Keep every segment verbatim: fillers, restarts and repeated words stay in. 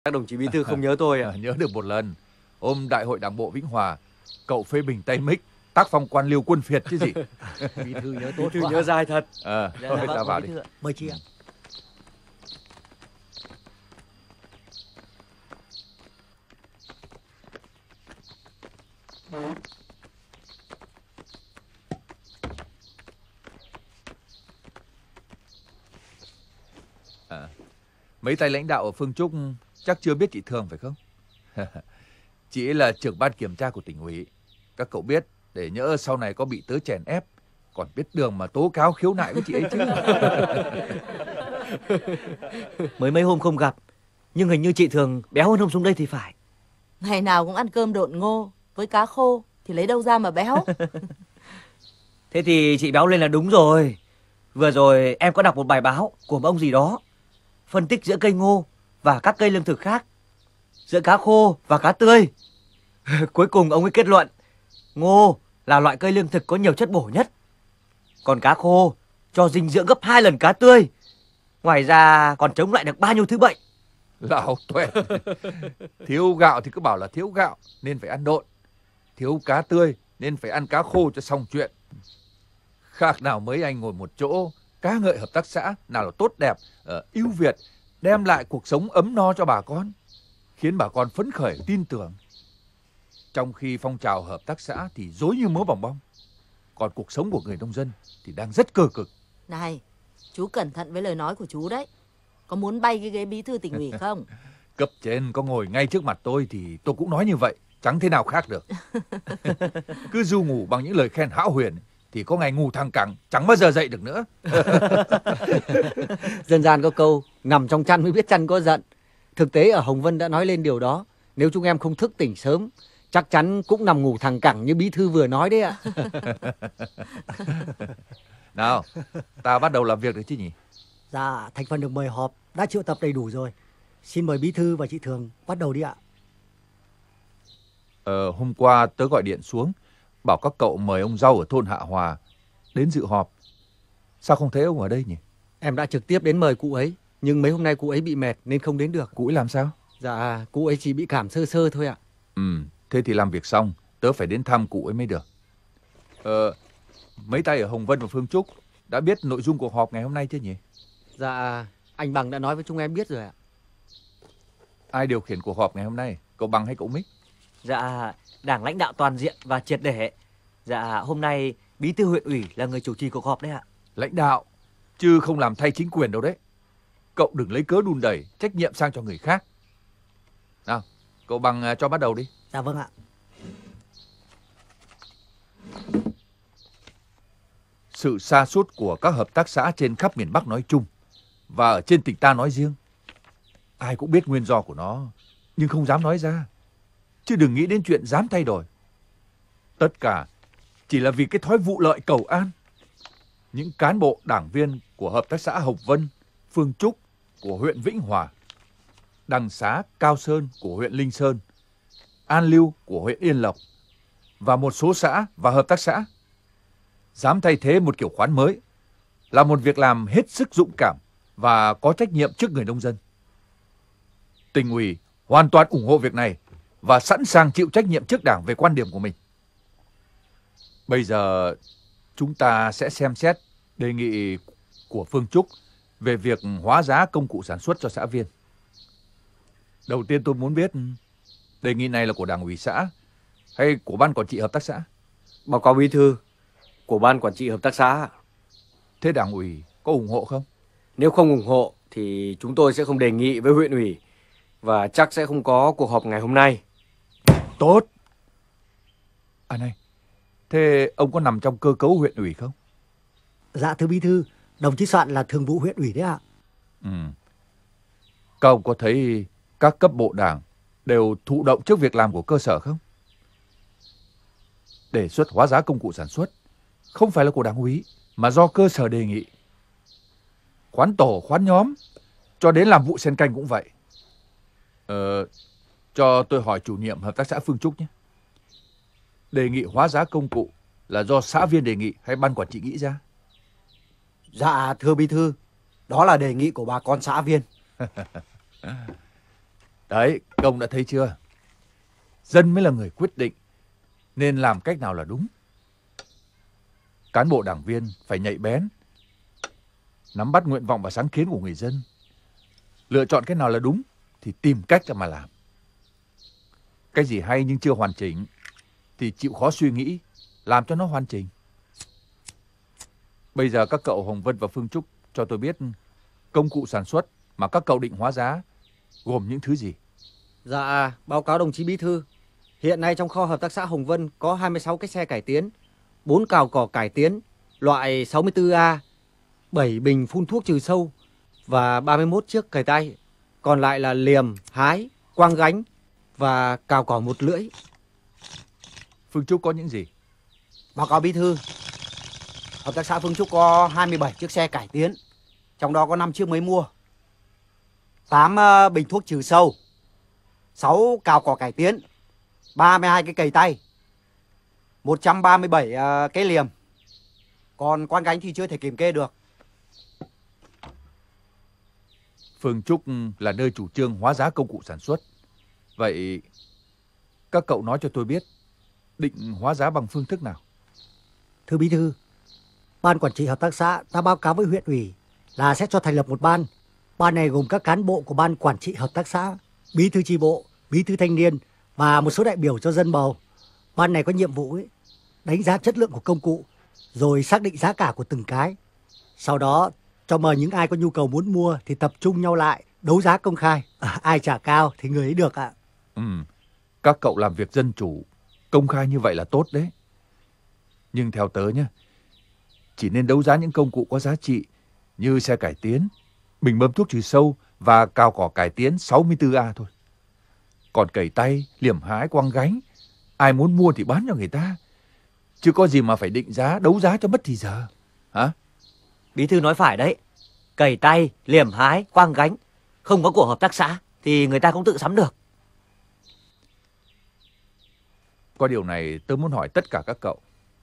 Các đồng chí bí thư không nhớ tôi à? Nhớ được một lần. Hôm đại hội đảng bộ Vĩnh Hòa, cậu phê bình Tây Mích, tác phong quan liêu quân phiệt chứ gì. Bí thư nhớ tốt Bí thư quá. nhớ dai thật. À, Dạ, thôi dạ, ta vâng, vào bí đi. thư ạ. Mời chị ạ. À, mấy tay lãnh đạo ở Phương Trúc chắc chưa biết chị Thường phải không? Chị ấy là trưởng ban kiểm tra của tỉnh ủy. Các cậu biết, để nhỡ sau này có bị tớ chèn ép, còn biết đường mà tố cáo khiếu nại với chị ấy chứ. Mới mấy hôm không gặp, nhưng hình như chị Thường béo hơn hôm xuống đây thì phải. Ngày nào cũng ăn cơm độn ngô với cá khô thì lấy đâu ra mà béo. Thế thì chị béo lên là đúng rồi. Vừa rồi em có đọc một bài báo của một ông gì đó, phân tích giữa cây ngô và các cây lương thực khác, giữa cá khô và cá tươi. Cuối cùng ông ấy kết luận ngô là loại cây lương thực có nhiều chất bổ nhất, còn cá khô cho dinh dưỡng gấp hai lần cá tươi. Ngoài ra còn chống lại được bao nhiêu thứ bệnh. Lão tuệ. Thiếu gạo thì cứ bảo là thiếu gạo nên phải ăn độn, thiếu cá tươi nên phải ăn cá khô cho xong chuyện. Khác nào mấy anh ngồi một chỗ ca ngợi hợp tác xã nào là tốt đẹp, uh, ưu việt, đem lại cuộc sống ấm no cho bà con, khiến bà con phấn khởi tin tưởng. Trong khi phong trào hợp tác xã thì rối như mớ bòng bong, còn cuộc sống của người nông dân thì đang rất cơ cực. Này, chú cẩn thận với lời nói của chú đấy. Có muốn bay cái ghế bí thư tỉnh ủy không? Cấp trên có ngồi ngay trước mặt tôi thì tôi cũng nói như vậy, chẳng thế nào khác được. Cứ ru ngủ bằng những lời khen hão huyền thì có ngày ngủ thẳng cẳng, chẳng bao giờ dậy được nữa. Dân gian có câu nằm trong chăn mới biết chăn có giận. Thực tế ở Hồng Vân đã nói lên điều đó. Nếu chúng em không thức tỉnh sớm, chắc chắn cũng nằm ngủ thẳng cẳng như bí thư vừa nói đấy ạ. Nào, ta bắt đầu làm việc được chứ nhỉ? Dạ, thành phần được mời họp đã triệu tập đầy đủ rồi. Xin mời bí thư và chị Thường bắt đầu đi ạ. Ờ, hôm qua tớ gọi điện xuống, bảo các cậu mời ông Rau ở thôn Hạ Hòa đến dự họp. Sao không thấy ông ở đây nhỉ? Em đã trực tiếp đến mời cụ ấy, nhưng mấy hôm nay cụ ấy bị mệt nên không đến được. Cụ ấy làm sao? Dạ, cụ ấy chỉ bị cảm sơ sơ thôi ạ. Ừ, thế thì làm việc xong, tớ phải đến thăm cụ ấy mới được. Ờ, mấy tay ở Hồng Vân và Phương Trúc đã biết nội dung cuộc họp ngày hôm nay chưa nhỉ? Dạ, anh Bằng đã nói với chúng em biết rồi ạ. Ai điều khiển cuộc họp ngày hôm nay? Cậu Bằng hay cậu Mích? Dạ, Đảng lãnh đạo toàn diện và triệt để. Dạ, hôm nay bí thư huyện ủy là người chủ trì cuộc họp đấy ạ. Lãnh đạo, chứ không làm thay chính quyền đâu đấy. Cậu đừng lấy cớ đùn đẩy trách nhiệm sang cho người khác. Nào, cậu Bằng cho bắt đầu đi. Dạ vâng ạ. Sự sa sút của các hợp tác xã trên khắp miền Bắc nói chung và ở trên tỉnh ta nói riêng, ai cũng biết nguyên do của nó, nhưng không dám nói ra, chứ đừng nghĩ đến chuyện dám thay đổi. Tất cả chỉ là vì cái thói vụ lợi cầu an. Những cán bộ đảng viên của hợp tác xã Hồng Vân, Phương Trúc của huyện Vĩnh Hòa, Đằng Xá, Cao Sơn của huyện Linh Sơn, An Lưu của huyện Yên Lộc và một số xã và hợp tác xã dám thay thế một kiểu khoán mới là một việc làm hết sức dũng cảm và có trách nhiệm trước người nông dân. Tỉnh ủy hoàn toàn ủng hộ việc này và sẵn sàng chịu trách nhiệm trước Đảng về quan điểm của mình. Bây giờ chúng ta sẽ xem xét đề nghị của Phương Trúc về việc hóa giá công cụ sản xuất cho xã viên. Đầu tiên tôi muốn biết đề nghị này là của Đảng ủy xã hay của Ban Quản trị Hợp tác xã? Báo cáo bí thư, của Ban Quản trị Hợp tác xã. Thế Đảng ủy có ủng hộ không? Nếu không ủng hộ thì chúng tôi sẽ không đề nghị với huyện ủy và chắc sẽ không có cuộc họp ngày hôm nay. Tốt. À này, thế ông có nằm trong cơ cấu huyện ủy không? Dạ thưa bí thư, đồng chí Soạn là thường vụ huyện ủy đấy ạ. Ừ. Các ông có thấy các cấp bộ đảng đều thụ động trước việc làm của cơ sở không? Đề xuất hóa giá công cụ sản xuất không phải là của Đảng ủy mà do cơ sở đề nghị. Khoán tổ, khoán nhóm, cho đến làm vụ sen canh cũng vậy. Ờ, cho tôi hỏi chủ nhiệm hợp tác xã Phương Trúc nhé. Đề nghị hóa giá công cụ là do xã viên đề nghị hay ban quản trị nghĩ ra? Dạ thưa bí thư, đó là đề nghị của bà con xã viên. Đấy, công đã thấy chưa? Dân mới là người quyết định, nên làm cách nào là đúng. Cán bộ đảng viên phải nhạy bén, nắm bắt nguyện vọng và sáng kiến của người dân. Lựa chọn cái nào là đúng thì tìm cách mà làm. Cái gì hay nhưng chưa hoàn chỉnh thì chịu khó suy nghĩ, làm cho nó hoàn chỉnh. Bây giờ các cậu Hồng Vân và Phương Trúc cho tôi biết công cụ sản xuất mà các cậu định hóa giá gồm những thứ gì? Dạ, báo cáo đồng chí bí thư. Hiện nay trong kho hợp tác xã Hồng Vân có hai mươi sáu cái xe cải tiến, bốn cào cỏ cải tiến loại sáu mươi tư A, bảy bình phun thuốc trừ sâu và ba mươi mốt chiếc cày tay. Còn lại là liềm, hái, quăng gánh và cào cỏ một lưỡi. Phương Trúc có những gì? Báo cáo bí thư, hợp tác xã Phương Trúc có hai mươi bảy chiếc xe cải tiến, trong đó có năm chiếc mới mua, tám uh, bình thuốc trừ sâu, sáu cào cỏ cải tiến, ba mươi hai cái cày tay, một trăm ba mươi bảy uh, cái liềm. Còn quán gánh thì chưa thể kiểm kê được. Phương Trúc là nơi chủ trương hóa giá công cụ sản xuất. Vậy các cậu nói cho tôi biết định hóa giá bằng phương thức nào? Thưa bí thư, ban quản trị hợp tác xã đã báo cáo với huyện ủy là sẽ cho thành lập một ban. Ban này gồm các cán bộ của ban quản trị hợp tác xã, bí thư chi bộ, bí thư thanh niên và một số đại biểu cho dân bầu. Ban này có nhiệm vụ ấy, đánh giá chất lượng của công cụ, rồi xác định giá cả của từng cái. Sau đó cho mời những ai có nhu cầu muốn mua thì tập trung nhau lại, đấu giá công khai. À, ai trả cao thì người ấy được ạ. Ừ, các cậu làm việc dân chủ, công khai như vậy là tốt đấy. Nhưng theo tớ nhé, chỉ nên đấu giá những công cụ có giá trị như xe cải tiến, bình bơm thuốc trừ sâu và cào cỏ cải tiến sáu mươi tư A thôi. Còn cày tay, liềm hái, quăng gánh, ai muốn mua thì bán cho người ta. Chứ có gì mà phải định giá, đấu giá cho mất thì giờ. Hả? Bí thư nói phải đấy. Cày tay, liềm hái, quăng gánh, không có của hợp tác xã thì người ta cũng tự sắm được. Có điều này tôi muốn hỏi tất cả các cậu.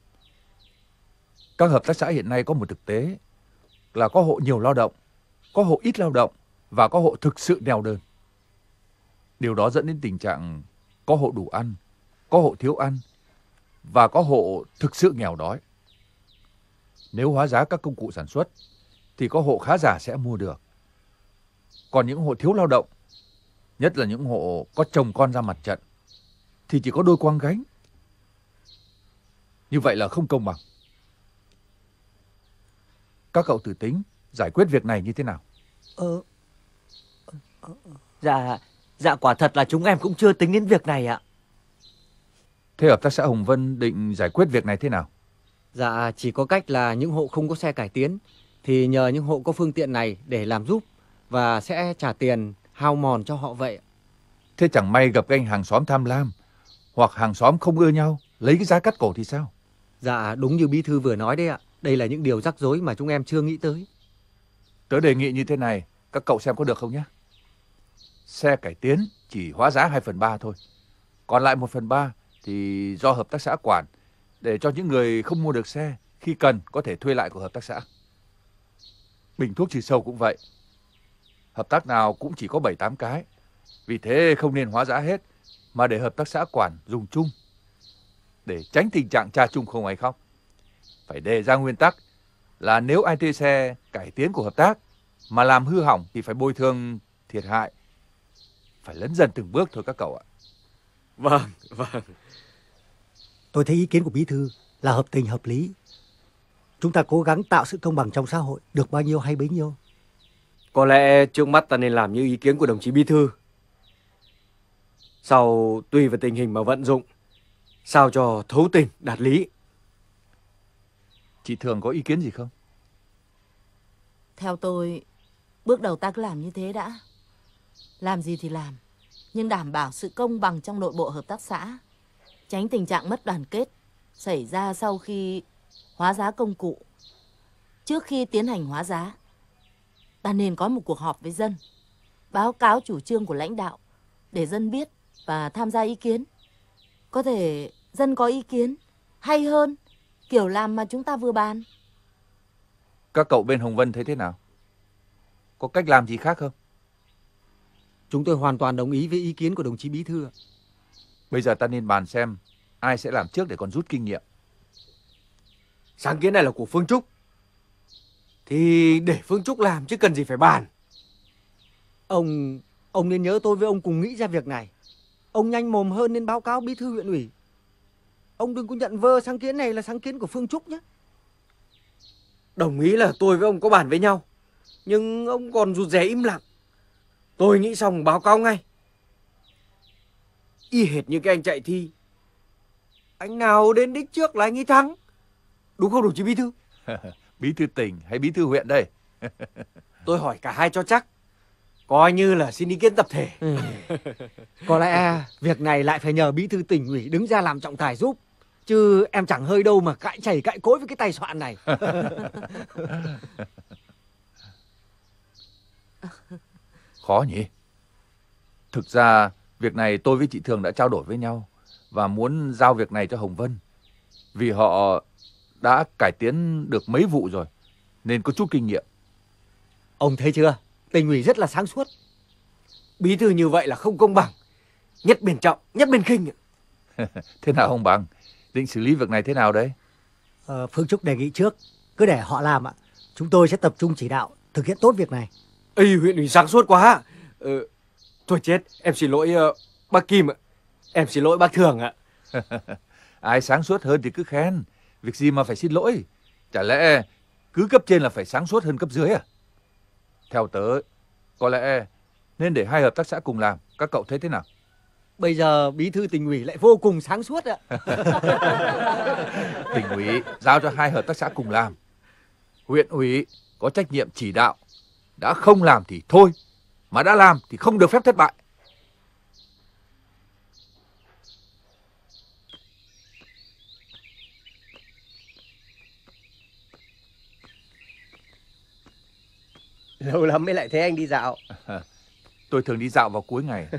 Các hợp tác xã hiện nay có một thực tế là có hộ nhiều lao động, có hộ ít lao động và có hộ thực sự neo đơn. Điều đó dẫn đến tình trạng có hộ đủ ăn, có hộ thiếu ăn và có hộ thực sự nghèo đói. Nếu hóa giá các công cụ sản xuất thì có hộ khá giả sẽ mua được. Còn những hộ thiếu lao động, nhất là những hộ có chồng con ra mặt trận, thì chỉ có đôi quăng gánh. Như vậy là không công bằng. Các cậu thử tính giải quyết việc này như thế nào? Ờ, Dạ, dạ quả thật là chúng em cũng chưa tính đến việc này ạ. Thế hợp tác xã Hồng Vân định giải quyết việc này thế nào? Dạ, chỉ có cách là những hộ không có xe cải tiến thì nhờ những hộ có phương tiện này để làm giúp và sẽ trả tiền hao mòn cho họ vậy. Thế chẳng may gặp cái anh hàng xóm tham lam hoặc hàng xóm không ưa nhau, lấy cái giá cắt cổ thì sao? Dạ, đúng như bí thư vừa nói đấy ạ. Đây là những điều rắc rối mà chúng em chưa nghĩ tới. Tớ đề nghị như thế này, các cậu xem có được không nhé? Xe cải tiến chỉ hóa giá hai phần ba thôi. Còn lại một phần ba thì do hợp tác xã quản, để cho những người không mua được xe khi cần có thể thuê lại của hợp tác xã. Bình thuốc trừ sâu cũng vậy. Hợp tác nào cũng chỉ có bảy tám cái. Vì thế không nên hóa giá hết, mà để hợp tác xã quản dùng chung, để tránh tình trạng cha chung không ai khóc. Phải đề ra nguyên tắc là nếu ai thuê xe cải tiến của hợp tác mà làm hư hỏng thì phải bồi thường thiệt hại. Phải lấn dần từng bước thôi các cậu ạ. Vâng, vâng. tôi thấy ý kiến của bí thư là hợp tình hợp lý. Chúng ta cố gắng tạo sự công bằng trong xã hội, được bao nhiêu hay bấy nhiêu. Có lẽ trước mắt ta nên làm như ý kiến của đồng chí bí thư. Sau tùy vào tình hình mà vận dụng, sao cho thấu tình đạt lý. Chị Thường có ý kiến gì không? Theo tôi, bước đầu ta cứ làm như thế đã. Làm gì thì làm, nhưng đảm bảo sự công bằng trong nội bộ hợp tác xã. Tránh tình trạng mất đoàn kết xảy ra sau khi hóa giá công cụ. Trước khi tiến hành hóa giá, ta nên có một cuộc họp với dân, báo cáo chủ trương của lãnh đạo để dân biết và tham gia ý kiến. Có thể dân có ý kiến hay hơn kiểu làm mà chúng ta vừa bàn. Các cậu bên Hồng Vân thấy thế nào? Có cách làm gì khác không? Chúng tôi hoàn toàn đồng ý với ý kiến của đồng chí bí thư ạ. Bây giờ ta nên bàn xem ai sẽ làm trước để còn rút kinh nghiệm. Sáng kiến này là của Phương Trúc. Thì để Phương Trúc làm chứ cần gì phải bàn. Ông ông nên nhớ tôi với ông cùng nghĩ ra việc này. Ông nhanh mồm hơn nên báo cáo bí thư huyện ủy. Ông đừng có nhận vơ sáng kiến này là sáng kiến của Phương Trúc nhé. Đồng ý là tôi với ông có bàn với nhau, nhưng ông còn rụt rè im lặng. Tôi nghĩ xong báo cáo ngay. Y hệt như cái anh chạy thi, anh nào đến đích trước là anh ấy thắng. Đúng không đồng chí bí thư? Bí thư tỉnh hay bí thư huyện đây? Tôi hỏi cả hai cho chắc, coi như là xin ý kiến tập thể. Ừ. Có lẽ việc này lại phải nhờ bí thư tỉnh ủy đứng ra làm trọng tài giúp. Chứ em chẳng hơi đâu mà cãi chảy cãi cối với cái tay soạn này. Khó nhỉ? Thực ra việc này tôi với chị Thường đã trao đổi với nhau và muốn giao việc này cho Hồng Vân. Vì họ đã cải tiến được mấy vụ rồi nên có chút kinh nghiệm. Ông thấy chưa? Tỉnh ủy rất là sáng suốt. Bí thư như vậy là không công bằng. Nhất bên trọng, nhất bên khinh. Thế nào ông Bằng? Định xử lý việc này thế nào đấy? Ờ, Phương Trúc đề nghị trước, cứ để họ làm ạ. Chúng tôi sẽ tập trung chỉ đạo, thực hiện tốt việc này. Ê, huyện ủy sáng suốt quá. Ờ, thôi chết, em xin lỗi uh, bác Kim ạ. Em xin lỗi bác Thường ạ. Ai sáng suốt hơn thì cứ khen. Việc gì mà phải xin lỗi? Chả lẽ cứ cấp trên là phải sáng suốt hơn cấp dưới à? Theo tớ, có lẽ nên để hai hợp tác xã cùng làm. Các cậu thấy thế nào? Bây giờ bí thư tỉnh ủy lại vô cùng sáng suốt ạ. Tỉnh ủy giao cho hai hợp tác xã cùng làm. Huyện ủy có trách nhiệm chỉ đạo. Đã không làm thì thôi, mà đã làm thì không được phép thất bại. Lâu lắm mới lại thấy anh đi dạo. Tôi thường đi dạo vào cuối ngày.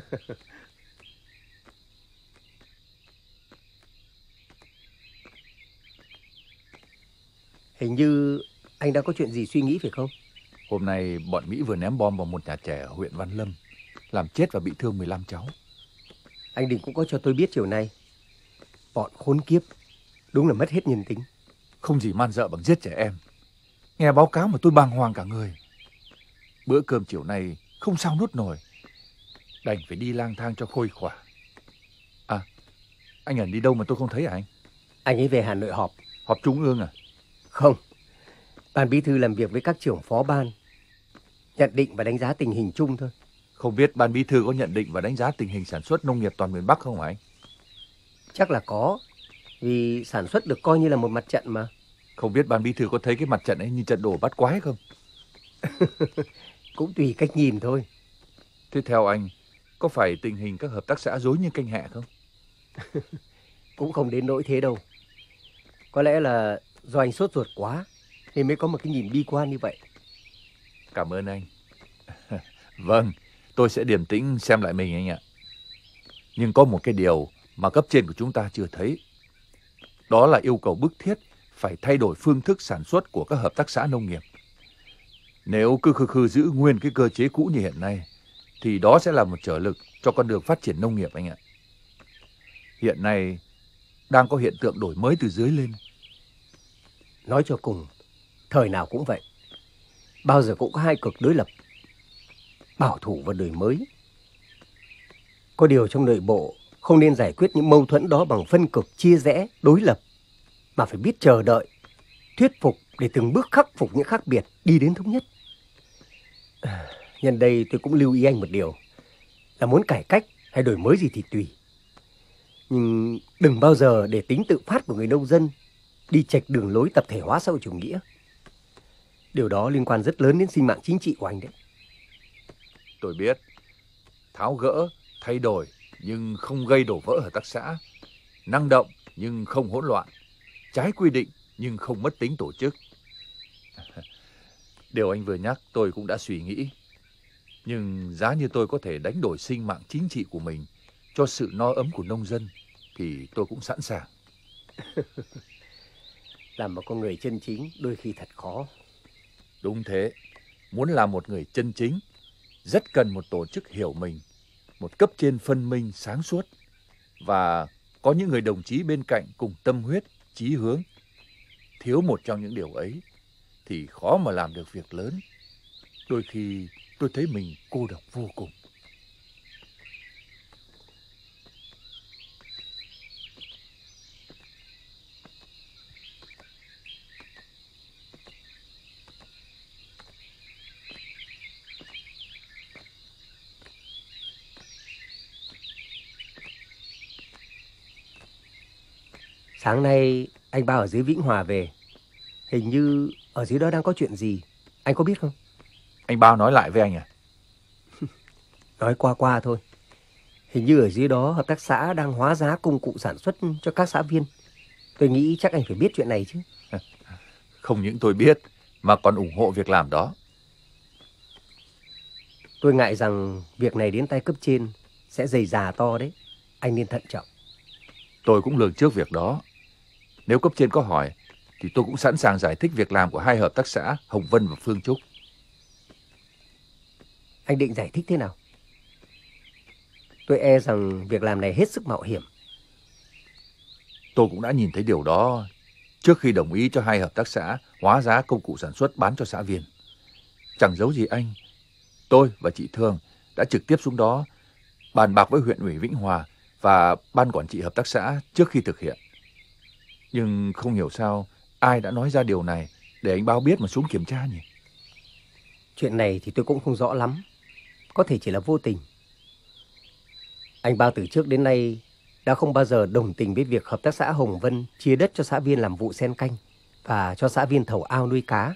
Hình như anh đang có chuyện gì suy nghĩ phải không? Hôm nay bọn Mỹ vừa ném bom vào một nhà trẻ ở huyện Văn Lâm, làm chết và bị thương mười lăm cháu. Anh Đình cũng có cho tôi biết chiều nay. Bọn khốn kiếp, đúng là mất hết nhân tính. Không gì man dợ bằng giết trẻ em. Nghe báo cáo mà tôi bàng hoàng cả người. Bữa cơm chiều nay không sao nuốt nổi, đành phải đi lang thang cho khuây khỏa. À, anh Ẩn đi đâu mà tôi không thấy à anh? Anh ấy về Hà Nội họp. Họp trung ương à? Không, ban bí thư làm việc với các trưởng phó ban, nhận định và đánh giá tình hình chung thôi. Không biết ban bí thư có nhận định và đánh giá tình hình sản xuất nông nghiệp toàn miền Bắc không hả anh? Chắc là có, vì sản xuất được coi như là một mặt trận mà. Không biết ban bí thư có thấy cái mặt trận ấy như trận đổ bát quái không? Cũng tùy cách nhìn thôi. Thế theo anh, có phải tình hình các hợp tác xã rối như canh hẹ không? Cũng không đến nỗi thế đâu. Có lẽ là do anh sốt ruột quá nên mới có một cái nhìn bi quan như vậy. Cảm ơn anh. Vâng, tôi sẽ điềm tĩnh xem lại mình anh ạ. Nhưng có một cái điều mà cấp trên của chúng ta chưa thấy. Đó là yêu cầu bức thiết phải thay đổi phương thức sản xuất của các hợp tác xã nông nghiệp. Nếu cứ khư khư giữ nguyên cái cơ chế cũ như hiện nay, thì đó sẽ là một trở lực cho con đường phát triển nông nghiệp anh ạ. Hiện nay đang có hiện tượng đổi mới từ dưới lên. Nói cho cùng, thời nào cũng vậy. Bao giờ cũng có hai cực đối lập, bảo thủ và đổi mới. Có điều trong nội bộ không nên giải quyết những mâu thuẫn đó bằng phân cực chia rẽ, đối lập, mà phải biết chờ đợi, thuyết phục để từng bước khắc phục những khác biệt, đi đến thống nhất. Nhân đây tôi cũng lưu ý anh một điều, là muốn cải cách hay đổi mới gì thì tùy. Nhưng đừng bao giờ để tính tự phát của người nông dân đi chệch đường lối tập thể hóa xã hội chủ nghĩa. Điều đó liên quan rất lớn đến sinh mạng chính trị của anh đấy. Tôi biết, tháo gỡ, thay đổi nhưng không gây đổ vỡ hợp tác xã, năng động nhưng không hỗn loạn, trái quy định nhưng không mất tính tổ chức. Điều anh vừa nhắc tôi cũng đã suy nghĩ. Nhưng giá như tôi có thể đánh đổi sinh mạng chính trị của mình cho sự no ấm của nông dân thì tôi cũng sẵn sàng. Làm một con người chân chính đôi khi thật khó. Đúng thế, muốn làm một người chân chính, rất cần một tổ chức hiểu mình, một cấp trên phân minh sáng suốt và có những người đồng chí bên cạnh cùng tâm huyết, chí hướng. Thiếu một trong những điều ấy thì khó mà làm được việc lớn. Đôi khi tôi thấy mình cô độc vô cùng. Sáng nay anh Bao ở dưới Vĩnh Hòa về. Hình như ở dưới đó đang có chuyện gì. Anh có biết không? Anh Bao nói lại với anh à? Nói qua qua thôi. Hình như ở dưới đó hợp tác xã đang hóa giá công cụ sản xuất cho các xã viên. Tôi nghĩ chắc anh phải biết chuyện này chứ. Không những tôi biết mà còn ủng hộ việc làm đó. Tôi ngại rằng việc này đến tay cấp trên sẽ dày dà to đấy. Anh nên thận trọng. Tôi cũng lường trước việc đó. Nếu cấp trên có hỏi thì tôi cũng sẵn sàng giải thích việc làm của hai hợp tác xã Hồng Vân và Phương Trúc. Anh định giải thích thế nào? Tôi e rằng việc làm này hết sức mạo hiểm. Tôi cũng đã nhìn thấy điều đó trước khi đồng ý cho hai hợp tác xã hóa giá công cụ sản xuất bán cho xã viên. Chẳng giấu gì anh, tôi và chị Thương đã trực tiếp xuống đó bàn bạc với huyện ủy Vĩnh Hòa và ban quản trị hợp tác xã trước khi thực hiện. Nhưng không hiểu sao ai đã nói ra điều này để anh Bao biết mà xuống kiểm tra nhỉ? Chuyện này thì tôi cũng không rõ lắm. Có thể chỉ là vô tình. Anh Bao từ trước đến nay đã không bao giờ đồng tình với việc hợp tác xã Hồng Vân chia đất cho xã viên làm vụ sen canh và cho xã viên thầu ao nuôi cá.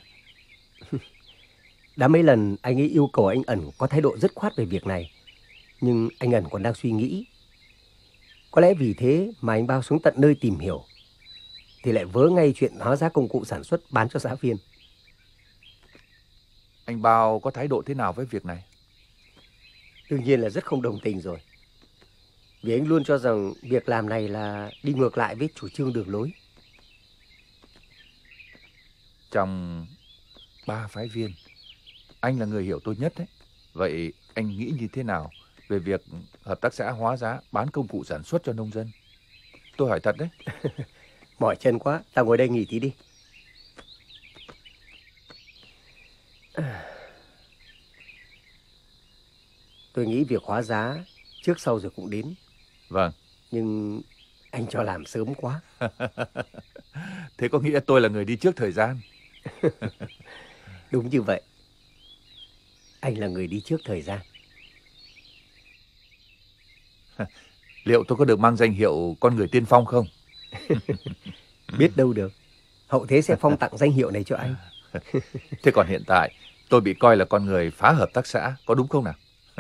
Đã mấy lần anh ấy yêu cầu anh Ẩn có thái độ dứt khoát về việc này, nhưng anh Ẩn còn đang suy nghĩ. Có lẽ vì thế mà anh Bao xuống tận nơi tìm hiểu thì lại vớ ngay chuyện hóa giá công cụ sản xuất bán cho xã viên. Anh Bao có thái độ thế nào với việc này? Đương nhiên là rất không đồng tình rồi. Vì anh luôn cho rằng việc làm này là đi ngược lại với chủ trương đường lối. Trong ba phái viên, anh là người hiểu tôi nhất đấy. Vậy anh nghĩ như thế nào về việc hợp tác xã hóa giá bán công cụ sản xuất cho nông dân? Tôi hỏi thật đấy. Mỏi chân quá, ta ngồi đây nghỉ tí đi. Tôi nghĩ việc hóa giá trước sau rồi cũng đến. Vâng. Nhưng anh cho làm sớm quá. Thế có nghĩa tôi là người đi trước thời gian? Đúng như vậy. Anh là người đi trước thời gian. Liệu tôi có được mang danh hiệu con người tiên phong không? Biết đâu được. Hậu thế sẽ phong tặng danh hiệu này cho anh. Thế còn hiện tại tôi bị coi là con người phá hợp tác xã, có đúng không nào?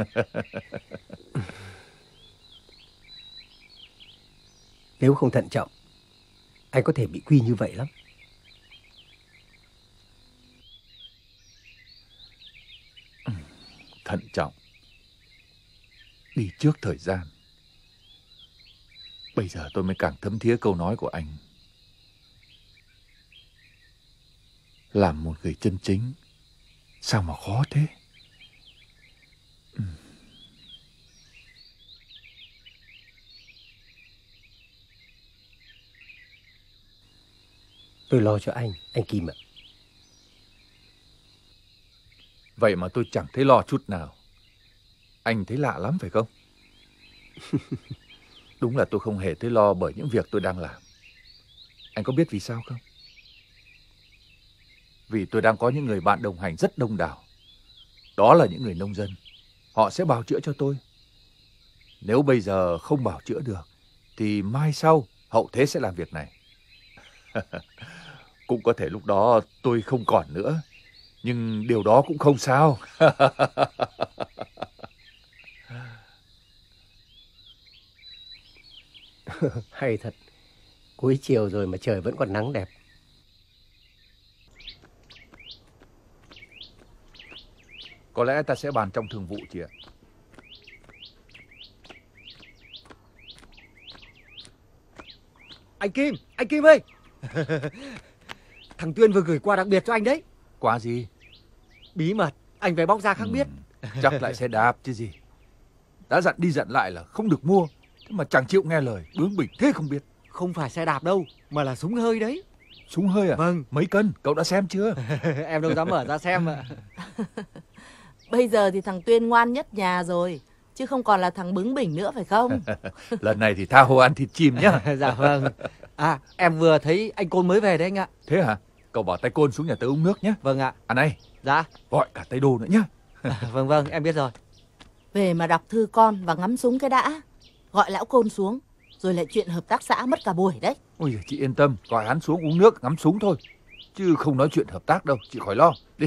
Nếu không thận trọng, anh có thể bị quy như vậy lắm. Thận trọng, đi trước thời gian. Bây giờ tôi mới càng thấm thía câu nói của anh. Làm một người chân chính, sao mà khó thế? Tôi lo cho anh, anh Kim ạ. Vậy mà tôi chẳng thấy lo chút nào. Anh thấy lạ lắm phải không? Đúng là tôi không hề thấy lo bởi những việc tôi đang làm. Anh có biết vì sao không? Vì tôi đang có những người bạn đồng hành rất đông đảo. Đó là những người nông dân. Họ sẽ bào chữa cho tôi. Nếu bây giờ không bào chữa được thì mai sau hậu thế sẽ làm việc này. Cũng có thể lúc đó tôi không còn nữa. Nhưng điều đó cũng không sao. Hay thật. Cuối chiều rồi mà trời vẫn còn nắng đẹp. Có lẽ ta sẽ bàn trong thường vụ chị ạ. Anh Kim, anh Kim ơi. Thằng Tuyên vừa gửi quà đặc biệt cho anh đấy. Quà gì? Bí mật, anh phải bóc ra khác Ừ. biết. Chắc lại xe đạp chứ gì. Đã dặn đi dặn lại là không được mua, thế mà chẳng chịu nghe lời, bướng bỉnh thế không biết. Không phải xe đạp đâu, mà là súng hơi đấy. Súng hơi à? Vâng. Mấy cân, cậu đã xem chưa? Em đâu dám mở ra xem ạ. Bây giờ thì thằng Tuyên ngoan nhất nhà rồi, chứ không còn là thằng bướng bỉnh nữa phải không? Lần này thì tha hồ ăn thịt chim nhá. Dạ vâng. À, em vừa thấy anh Côn mới về đấy anh ạ. Thế hả? Cậu bảo tay Côn xuống nhà tớ uống nước nhé. Vâng ạ. À này, Dạ. gọi cả tay Đô nữa nhá. Vâng vâng, em biết rồi. Về mà đọc thư con và ngắm súng cái đã. Gọi lão Côn xuống, rồi lại chuyện hợp tác xã mất cả buổi đấy. Ôi chị yên tâm, gọi hắn xuống uống nước, ngắm súng thôi. Chứ không nói chuyện hợp tác đâu, chị khỏi lo. Đi.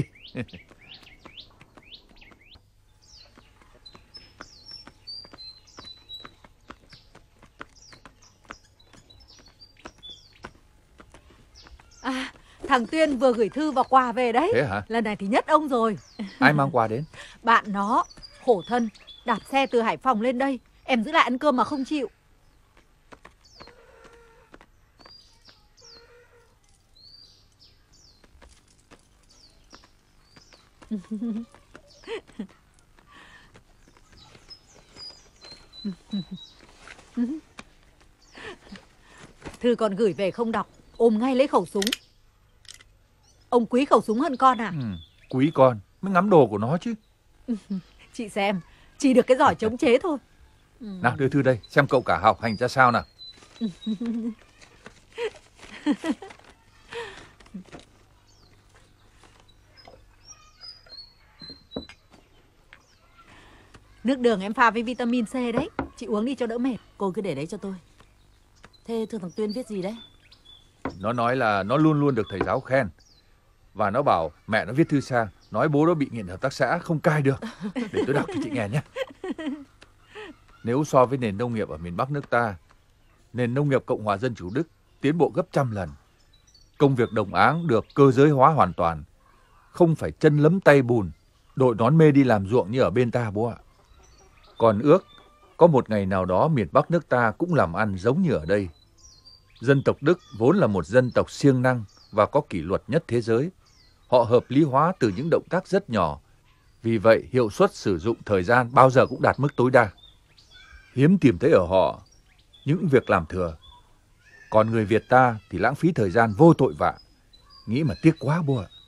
À, thằng Tuyên vừa gửi thư và quà về đấy. Thế hả? Lần này thì nhất ông rồi. Ai mang quà đến? Bạn nó, khổ thân, đạp xe từ Hải Phòng lên đây. Em giữ lại ăn cơm mà không chịu. Thư còn gửi về không đọc, ôm ngay lấy khẩu súng. Ông quý khẩu súng hơn con à? Ừ, quý con, mới ngắm đồ của nó chứ. Chị xem, chỉ được cái giỏi chống chế thôi. Nào đưa thư đây, xem cậu cả học hành ra sao nào. Nước đường em pha với vitamin C đấy. Chị uống đi cho đỡ mệt. Cô cứ để đấy cho tôi. Thế thưa thằng Tuyên viết gì đấy? Nó nói là nó luôn luôn được thầy giáo khen. Và nó bảo mẹ nó viết thư sang, nói bố nó bị nghiện hợp tác xã không cai được. Để tôi đọc cho chị nghe nhé. Nếu so với nền nông nghiệp ở miền Bắc nước ta, nền nông nghiệp Cộng hòa Dân chủ Đức tiến bộ gấp trăm lần. Công việc đồng áng được cơ giới hóa hoàn toàn. Không phải chân lấm tay bùn, đội nón mê đi làm ruộng như ở bên ta bố ạ. Còn ước, có một ngày nào đó miền Bắc nước ta cũng làm ăn giống như ở đây. Dân tộc Đức vốn là một dân tộc siêng năng và có kỷ luật nhất thế giới. Họ hợp lý hóa từ những động tác rất nhỏ. Vì vậy, hiệu suất sử dụng thời gian bao giờ cũng đạt mức tối đa. Hiếm tìm thấy ở họ những việc làm thừa. Còn người Việt ta thì lãng phí thời gian vô tội vạ. Nghĩ mà tiếc quá bố ạ.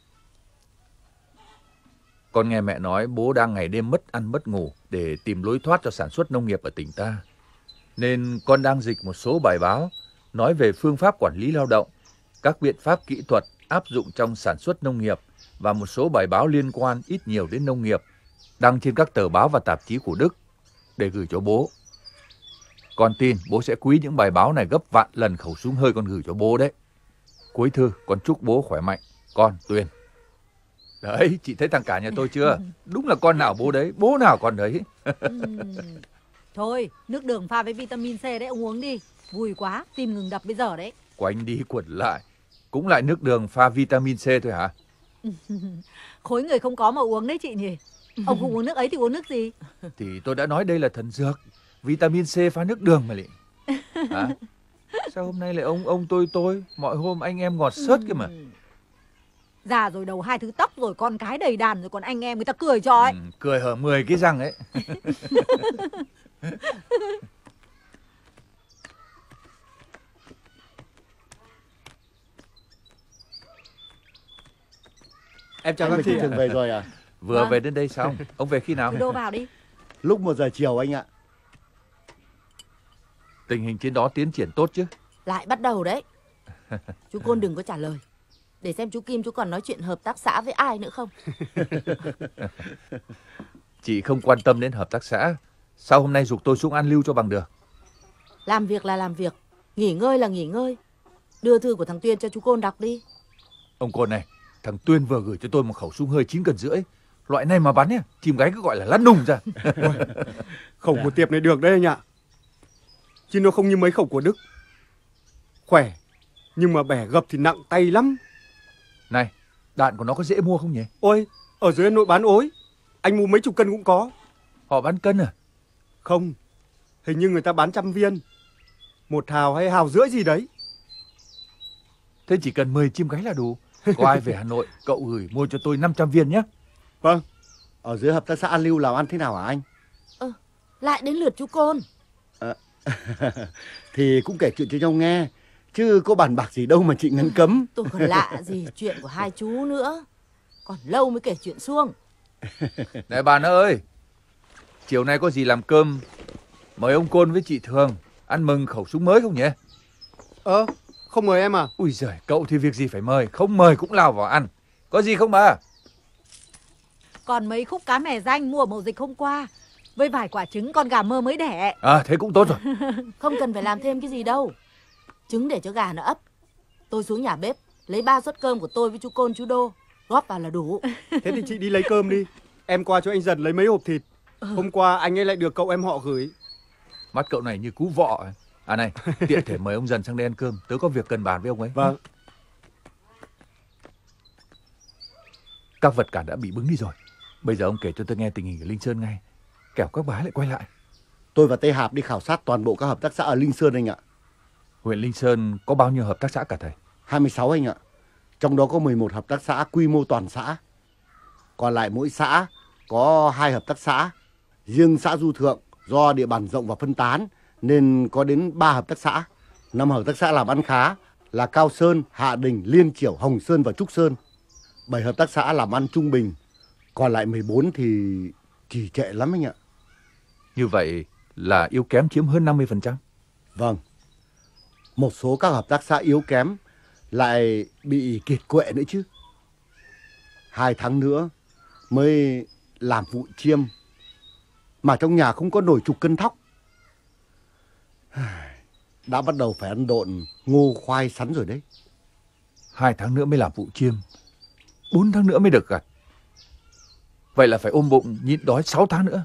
Con nghe mẹ nói bố đang ngày đêm mất ăn mất ngủ để tìm lối thoát cho sản xuất nông nghiệp ở tỉnh ta. Nên con đang dịch một số bài báo nói về phương pháp quản lý lao động, các biện pháp kỹ thuật áp dụng trong sản xuất nông nghiệp và một số bài báo liên quan ít nhiều đến nông nghiệp đăng trên các tờ báo và tạp chí của Đức để gửi cho bố. Con tin bố sẽ quý những bài báo này gấp vạn lần khẩu súng hơi con gửi cho bố đấy. Cuối thư con chúc bố khỏe mạnh. Con Tuyên. Đấy, chị thấy thằng cả nhà tôi chưa? Đúng là con nào bố đấy, bố nào con đấy. Thôi, nước đường pha với vitamin C đấy, ông uống đi. Vui quá, tim ngừng đập bây giờ đấy. Quanh đi quẩn lại, cũng lại nước đường pha vitamin C thôi hả? Khối người không có mà uống đấy chị nhỉ. Ông không uống nước ấy thì uống nước gì? Thì tôi đã nói đây là thần dược, vitamin C pha nước đường mà lị. Hả? Sao hôm nay lại ông ông tôi tôi, mọi hôm anh em ngọt xớt kia mà. Già rồi, đầu hai thứ tóc rồi, con cái đầy đàn rồi, còn anh em người ta cười cho ấy. Ừ, cười hở mười cái răng ấy. Em chào Anh các và chị. chị Trường về rồi à? Vừa Vâng. về đến đây xong. Ông về khi nào? Cứ đô vào đi. Lúc một giờ chiều anh ạ. Tình hình trên đó tiến triển tốt chứ? Lại bắt đầu đấy. Chú Côn đừng có trả lời. Để xem chú Kim chú còn nói chuyện hợp tác xã với ai nữa không. Chị không quan tâm đến hợp tác xã. Sao hôm nay giục tôi xuống ăn lưu cho bằng được? Làm việc là làm việc, nghỉ ngơi là nghỉ ngơi. Đưa thư của thằng Tuyên cho chú Côn đọc đi. Ông Côn này, thằng Tuyên vừa gửi cho tôi một khẩu súng hơi chín cân rưỡi. Loại này mà bắn nhá, chim gáy cứ gọi là lăn nùng ra. Khẩu của Tiệp này được đấy anh ạ. Chứ nó không như mấy khẩu của Đức. Khỏe, nhưng mà bẻ gập thì nặng tay lắm. Này, đạn của nó có dễ mua không nhỉ? Ôi, ở dưới Hà Nội bán ối. Anh mua mấy chục cân cũng có. Họ bán cân à? Không, hình như người ta bán trăm viên. Một hào hay hào rưỡi gì đấy. Thế chỉ cần mười chim gáy là đủ. Có ai về Hà Nội, cậu gửi mua cho tôi năm trăm viên nhé. Vâng, ở dưới hợp tác xã An Lưu làm ăn thế nào hả anh? Ờ, lại đến lượt chú Côn. À, thì cũng kể chuyện cho nhau nghe, chứ có bàn bạc gì đâu mà chị Ngân cấm. Tôi còn lạ gì chuyện của hai chú nữa. Còn lâu mới kể chuyện xuông. Này bà nữa ơi, chiều nay có gì làm cơm mời ông Côn với chị Thường ăn mừng khẩu súng mới không nhỉ? Ơ, không mời em à? Ui giời, cậu thì việc gì phải mời, không mời cũng lao vào ăn. Có gì không bà? Còn mấy khúc cá mè ranh mua ở mậu dịch hôm qua, với vài quả trứng con gà mơ mới đẻ. À, thế cũng tốt rồi. Không cần phải làm thêm cái gì đâu. Trứng để cho gà nó ấp. Tôi xuống nhà bếp lấy ba suất cơm của tôi với chú Côn chú Đô, góp vào là đủ. Thế thì chị đi lấy cơm đi. Em qua cho anh Dần lấy mấy hộp thịt. Hôm qua anh ấy lại được cậu em họ gửi. Mắt cậu này như cú vọ. À này, tiện thể mời ông Dần sang đây ăn cơm. Tớ có việc cần bàn với ông ấy. Vâng. Các vật cản đã bị bứng đi rồi. Bây giờ ông kể cho tôi nghe tình hình ở Linh Sơn ngay, kẻo các bá lại quay lại. Tôi và Tây Hạp đi khảo sát toàn bộ các hợp tác xã ở Linh Sơn anh ạ. Huyện Linh Sơn có bao nhiêu hợp tác xã cả thầy? hai mươi sáu anh ạ. Trong đó có mười một hợp tác xã quy mô toàn xã. Còn lại mỗi xã có hai hợp tác xã. Riêng xã Du Thượng do địa bàn rộng và phân tán nên có đến ba hợp tác xã. Năm hợp tác xã làm ăn khá là Cao Sơn, Hạ Đình, Liên Chiểu, Hồng Sơn và Trúc Sơn. bảy hợp tác xã làm ăn trung bình. Còn lại mười bốn thì trì trệ lắm anh ạ. Như vậy là yếu kém chiếm hơn năm mươi phần trăm. Vâng. Một số các hợp tác xã yếu kém lại bị kiệt quệ nữa chứ. Hai tháng nữa mới làm vụ chiêm, mà trong nhà không có nổi chục cân thóc. Đã bắt đầu phải ăn độn ngô khoai sắn rồi đấy. Hai tháng nữa mới làm vụ chiêm, bốn tháng nữa mới được gặt. Vậy là phải ôm bụng nhịn đói sáu tháng nữa.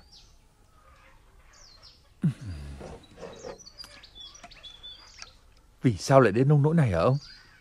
Vì sao lại đến nông nỗi này hả ông?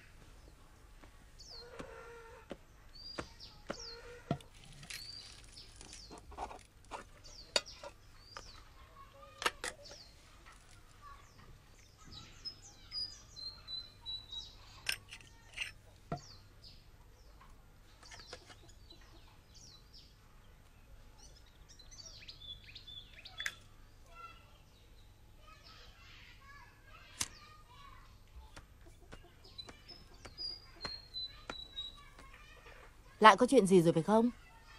Lại có chuyện gì rồi phải không?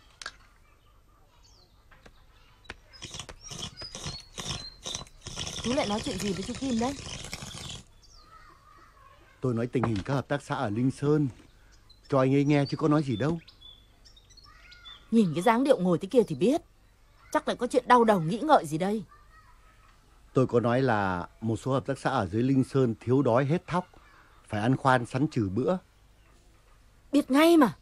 Chú lại nói chuyện gì với chú Kim đấy? Tôi nói tình hình các hợp tác xã ở Linh Sơn cho anh ấy nghe chứ có nói gì đâu. Nhìn cái dáng điệu ngồi thế kia thì biết. Chắc lại có chuyện đau đầu nghĩ ngợi gì đây. Tôi có nói là một số hợp tác xã ở dưới Linh Sơn thiếu đói hết thóc, phải ăn khoan sắn trừ bữa. Biết ngay mà.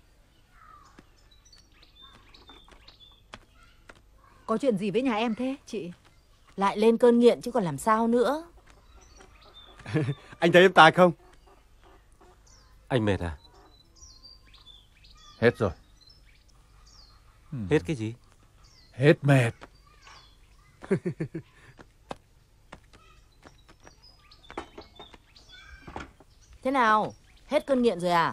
Có chuyện gì với nhà em thế chị? Lại lên cơn nghiện chứ còn làm sao nữa. Anh thấy em tài không? Anh mệt à? Hết rồi. Hết cái gì? Hết mệt. Thế nào? Hết cơn nghiện rồi à?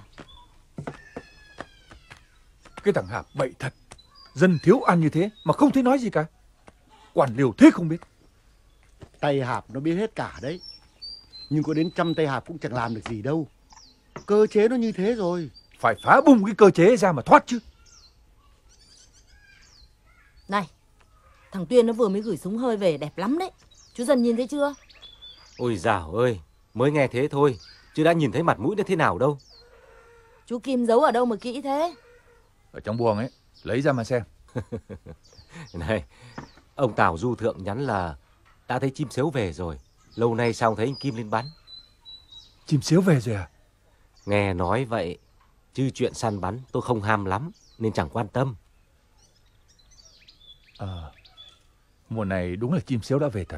Cái thằng Hạp bậy thật. Dân thiếu ăn như thế mà không thấy nói gì cả. Quản liều thế không biết. Tay Hạp nó biết hết cả đấy. Nhưng có đến trăm tay Hạp cũng chẳng làm được gì đâu. Cơ chế nó như thế rồi. Phải phá bung cái cơ chế ra mà thoát chứ. Này, thằng Tuyên nó vừa mới gửi súng hơi về đẹp lắm đấy. Chú Dần nhìn thấy chưa? Ôi dào ơi, mới nghe thế thôi, chứ đã nhìn thấy mặt mũi nó thế nào đâu. Chú Kim giấu ở đâu mà kỹ thế? Ở trong buồng ấy, lấy ra mà xem. Này, ông Tào Du Thượng nhắn là đã thấy chim sếu về rồi. Lâu nay sao thấy anh Kim lên bắn? Chim sếu về rồi à? Nghe nói vậy, chứ chuyện săn bắn tôi không ham lắm, nên chẳng quan tâm. Ờ, à, mùa này đúng là chim sếu đã về thật.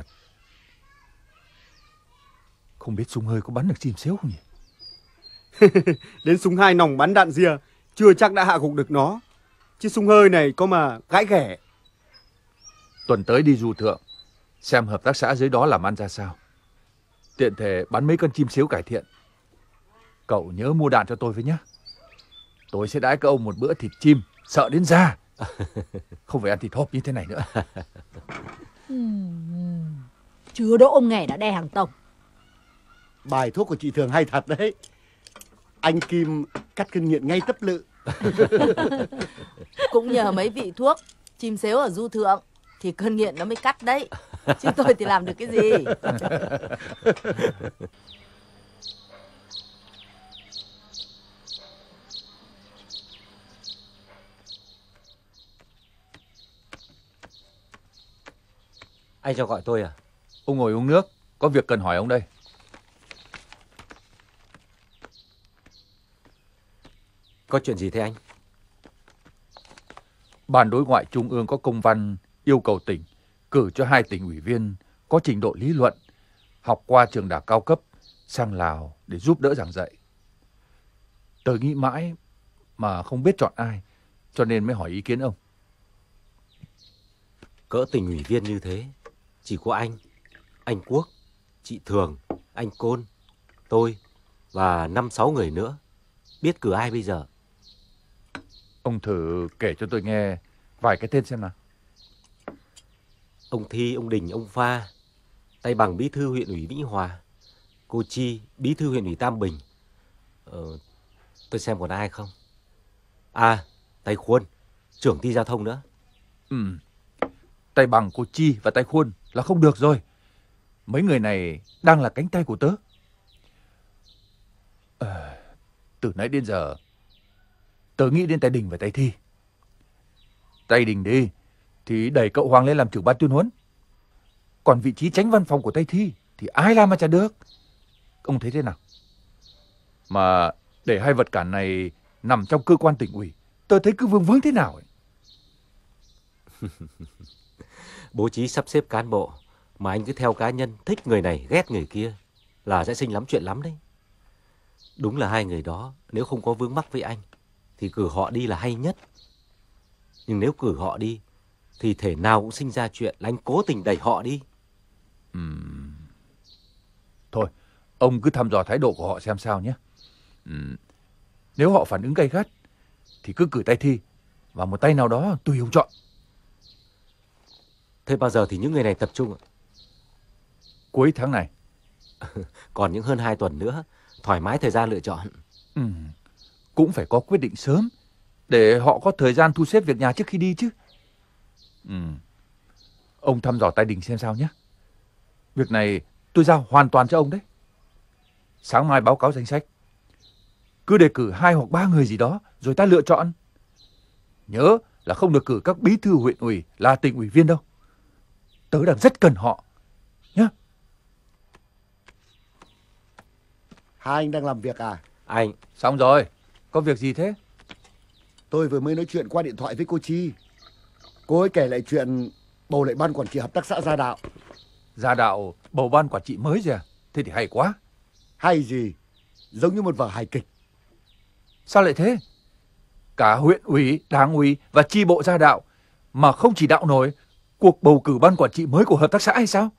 Không biết súng hơi có bắn được chim sếu không nhỉ? Đến súng hai nòng bắn đạn rìa, chưa chắc đã hạ gục được nó. Chứ súng hơi này có mà gãi ghẻ. Tuần tới đi Du Thượng, xem hợp tác xã dưới đó làm ăn ra sao. Tiện thể bắn mấy con chim sếu cải thiện. Cậu nhớ mua đạn cho tôi với nhé. Tôi sẽ đãi các ông một bữa thịt chim, sợ đến già, Không phải ăn thịt hộp như thế này nữa. Ừm, Chưa đỗ ông nghè đã đe hàng tổng. Bài thuốc của chị Thường hay thật đấy. Anh Kim cắt cơn nghiện ngay tấp lự. Cũng nhờ mấy vị thuốc chim sếu ở Du Thượng thì cơn nghiện nó mới cắt đấy. Chứ tôi thì làm được cái gì. Anh cho gọi tôi à? Ông ngồi uống nước, có việc cần hỏi ông đây. Có chuyện gì thế anh? Ban đối ngoại Trung ương có công văn yêu cầu tỉnh cử cho hai tỉnh ủy viên có trình độ lý luận, học qua trường đào cao cấp sang Lào để giúp đỡ giảng dạy. Tớ nghĩ mãi mà không biết chọn ai, cho nên mới hỏi ý kiến ông. Cỡ tỉnh ủy viên như thế, chỉ có anh, anh Quốc, chị Thường, anh Côn, tôi và năm sáu người nữa. Biết cử ai bây giờ? Ông thử kể cho tôi nghe vài cái tên xem nào. Ông Thi, ông Đình, ông Pha, tay bằng bí thư huyện ủy Vĩnh Hòa, cô Chi, bí thư huyện ủy Tam Bình. Ờ, tôi xem còn ai không? À, tay Khuôn, trưởng ty giao thông nữa. Ừ, tay bằng cô Chi và tay Khuôn là không được rồi. Mấy người này đang là cánh tay của tớ. À, từ nãy đến giờ tớ nghĩ đến tay Đình và tay Thi. Tay Đình đi thì đẩy cậu Hoàng lên làm trưởng ban tuyên huấn. Còn vị trí tránh văn phòng của tay Thi thì ai làm mà chả được. Ông thấy thế nào? Mà để hai vật cản này nằm trong cơ quan tỉnh ủy, tớ thấy cứ vương vướng thế nào ấy. Bố trí sắp xếp cán bộ mà anh cứ theo cá nhân, thích người này ghét người kia là sẽ sinh lắm chuyện lắm đấy. Đúng là hai người đó nếu không có vướng mắc với anh thì cử họ đi là hay nhất. Nhưng nếu cử họ đi thì thể nào cũng sinh ra chuyện là anh cố tình đẩy họ đi. Uhm. Thôi, ông cứ thăm dò thái độ của họ xem sao nhé. Uhm. Nếu họ phản ứng gay gắt thì cứ cử tay Thi và một tay nào đó tùy ông chọn. Thế bao giờ thì những người này tập trung ạ? Cuối tháng này. Còn những hơn hai tuần nữa, thoải mái thời gian lựa chọn. Ừ, cũng phải có quyết định sớm để họ có thời gian thu xếp việc nhà trước khi đi chứ. Ừ. Ông thăm dò tay Đình xem sao nhé. Việc này tôi giao hoàn toàn cho ông đấy. Sáng mai báo cáo danh sách. Cứ đề cử hai hoặc ba người gì đó rồi ta lựa chọn. Nhớ là không được cử các bí thư huyện ủy là tỉnh ủy viên đâu. Tớ đang rất cần họ nhé. Hai anh đang làm việc à? Anh. Xong rồi. Có việc gì thế? Tôi vừa mới nói chuyện qua điện thoại với cô Chi. Cô ấy kể lại chuyện bầu lại ban quản trị hợp tác xã Gia Đạo. Gia Đạo bầu ban quản trị mới rồi à? Thế thì hay quá. Hay gì? Giống như một vở hài kịch. Sao lại thế? Cả huyện ủy, đảng ủy và chi bộ Gia Đạo mà không chỉ đạo nổi cuộc bầu cử ban quản trị mới của hợp tác xã hay sao?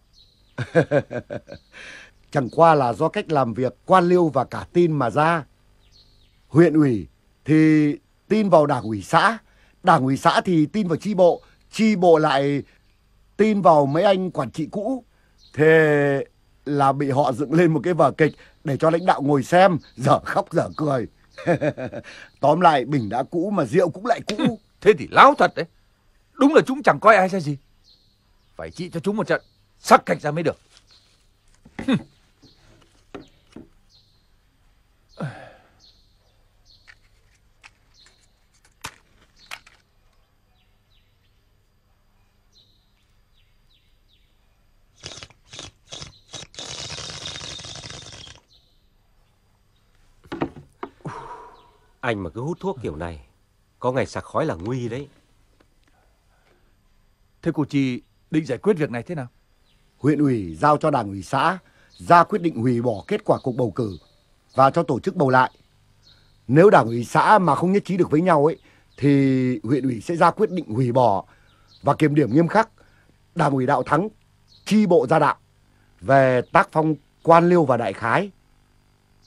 Chẳng qua là do cách làm việc quan liêu và cả tin mà ra. Huyện ủy thì tin vào đảng ủy xã, đảng ủy xã thì tin vào chi bộ, chi bộ lại tin vào mấy anh quản trị cũ. Thế là bị họ dựng lên một cái vở kịch để cho lãnh đạo ngồi xem, dở khóc dở cười. Tóm lại bình đã cũ mà rượu cũng lại cũ. Thế thì láo thật đấy. Đúng là chúng chẳng coi ai ra gì. Phải trị cho chúng một trận sắc cạnh ra mới được. Anh mà cứ hút thuốc kiểu này, có ngày sặc khói là nguy đấy. Thế cô Chi định giải quyết việc này thế nào? Huyện ủy giao cho đảng ủy xã ra quyết định hủy bỏ kết quả cuộc bầu cử và cho tổ chức bầu lại. Nếu đảng ủy xã mà không nhất trí được với nhau ấy thì huyện ủy sẽ ra quyết định hủy bỏ và kiểm điểm nghiêm khắc đảng ủy Đạo Thắng, chi bộ Gia Đạo về tác phong quan liêu và đại khái.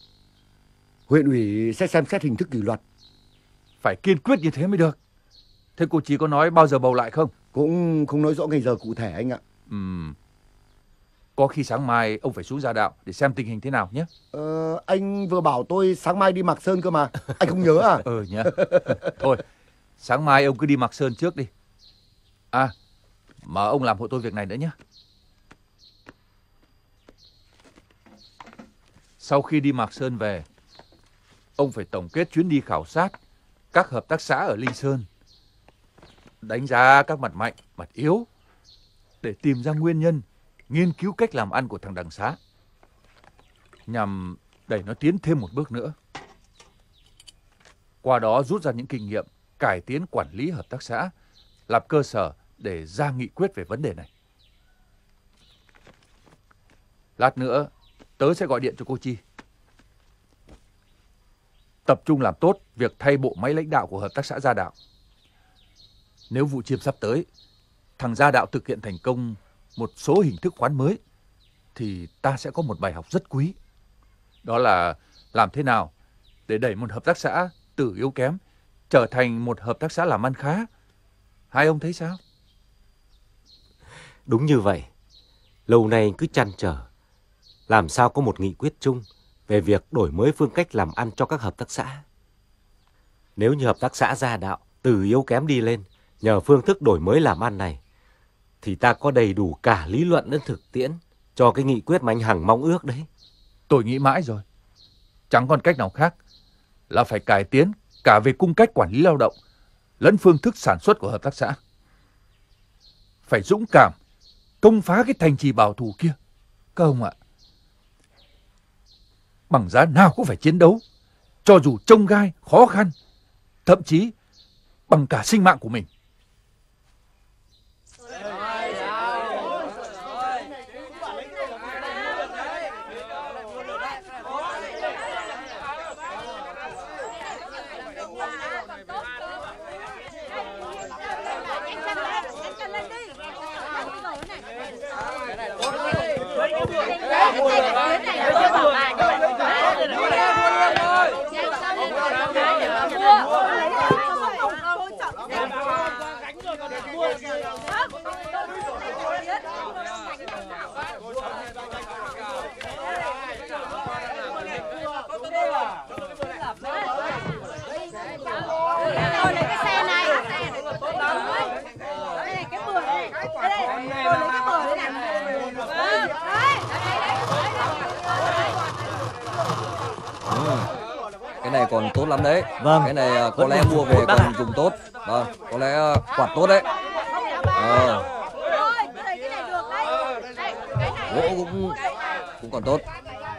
Huyện ủy sẽ xem xét hình thức kỷ luật. Phải kiên quyết như thế mới được. Thế cô Chí có nói bao giờ bầu lại không? Cũng không nói rõ ngày giờ cụ thể anh ạ. Ừm. Có khi sáng mai ông phải xuống Gia Đạo để xem tình hình thế nào nhé. Ờ, anh vừa bảo tôi sáng mai đi Mạc Sơn cơ mà. Anh không nhớ à? Ừ nhá. Thôi, sáng mai ông cứ đi Mạc Sơn trước đi. À, mà ông làm hộ tôi việc này nữa nhé. Sau khi đi Mạc Sơn về, ông phải tổng kết chuyến đi khảo sát các hợp tác xã ở Linh Sơn, đánh giá các mặt mạnh, mặt yếu để tìm ra nguyên nhân, nghiên cứu cách làm ăn của thằng Đằng Xá nhằm đẩy nó tiến thêm một bước nữa. Qua đó rút ra những kinh nghiệm cải tiến quản lý hợp tác xã, lập cơ sở để ra nghị quyết về vấn đề này. Lát nữa tớ sẽ gọi điện cho cô Chi. Tập trung làm tốt việc thay bộ máy lãnh đạo của hợp tác xã Gia Đạo. Nếu vụ chiêm sắp tới, thằng Gia Đạo thực hiện thành công một số hình thức khoán mới, thì ta sẽ có một bài học rất quý. Đó là làm thế nào để đẩy một hợp tác xã từ yếu kém trở thành một hợp tác xã làm ăn khá. Hai ông thấy sao? Đúng như vậy. Lâu nay cứ trăn trở làm sao có một nghị quyết chung về việc đổi mới phương cách làm ăn cho các hợp tác xã. Nếu như hợp tác xã Gia Đạo từ yếu kém đi lên nhờ phương thức đổi mới làm ăn này, thì ta có đầy đủ cả lý luận đến thực tiễn cho cái nghị quyết mà anh Hằng mong ước đấy. Tôi nghĩ mãi rồi. Chẳng còn cách nào khác là phải cải tiến cả về cung cách quản lý lao động lẫn phương thức sản xuất của hợp tác xã. Phải dũng cảm công phá cái thành trì bảo thủ kia. Các ông ạ, bằng giá nào cũng phải chiến đấu, cho dù trông gai, khó khăn, thậm chí bằng cả sinh mạng của mình. Cái này còn tốt lắm đấy. Vâng. Cái này có lẽ mua về còn dùng tốt. Vâng, có lẽ quạt tốt đấy. Ờ. Gỗ cũng cũng còn tốt.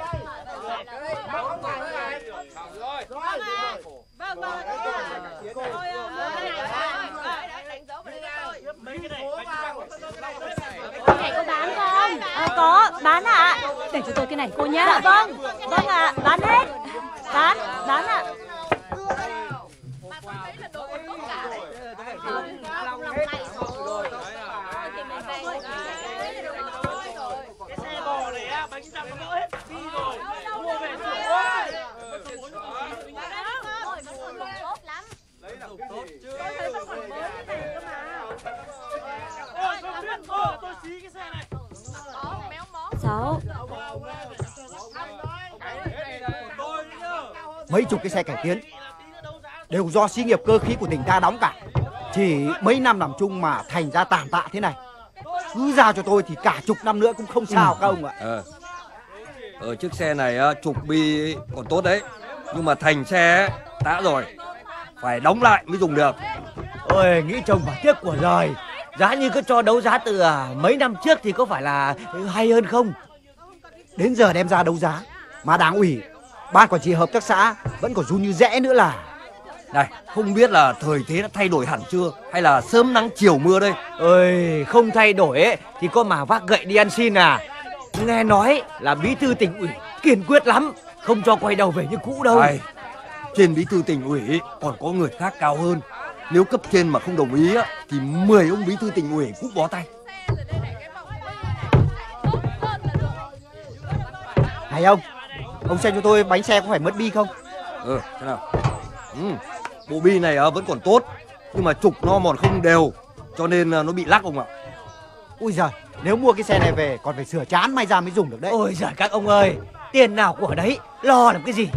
Cái này có bán không? À, có, bán ạ. À. Để cho tôi cái này cô nhá. Dạ vâng, vâng ạ, à, bán hết. Bán, bán ạ. À. Sáu. Mấy chục cái xe cải tiến đều do xí nghiệp cơ khí của tỉnh ta đóng cả. Chỉ mấy năm làm chung mà thành ra tàn tạ thế này. Cứ giao cho tôi thì cả chục năm nữa cũng không sao các ông ạ. Ờ, ờ chiếc xe này trục bi còn tốt đấy, nhưng mà thành xe đã rồi, phải đóng lại mới dùng được. Ôi, nghĩ chồng mà tiếc của đời. Giá như cứ cho đấu giá từ à, mấy năm trước thì có phải là hay hơn không? Đến giờ đem ra đấu giá mà đảng ủy, ban quản trị hợp tác xã vẫn còn run như rẽ nữa là. Này, không biết là thời thế đã thay đổi hẳn chưa, hay là sớm nắng chiều mưa đây? Ơi, không thay đổi ấy thì có mà vác gậy đi ăn xin à? Nghe nói là bí thư tỉnh ủy kiên quyết lắm, không cho quay đầu về như cũ đâu. Này, trên bí thư tỉnh ủy còn có người khác cao hơn. Nếu cấp trên mà không đồng ý thì mười ông bí thư tỉnh ủy cũng bó tay. Này ông, ông xem cho tôi bánh xe có phải mất bi không? Ừ, thế nào? Ừ, bộ bi này vẫn còn tốt, nhưng mà trục nó mòn không đều, cho nên nó bị lắc ông ạ. Ui giời, nếu mua cái xe này về còn phải sửa chán may ra mới dùng được đấy. Ôi giời các ông ơi, tiền nào của đấy, lo làm cái gì.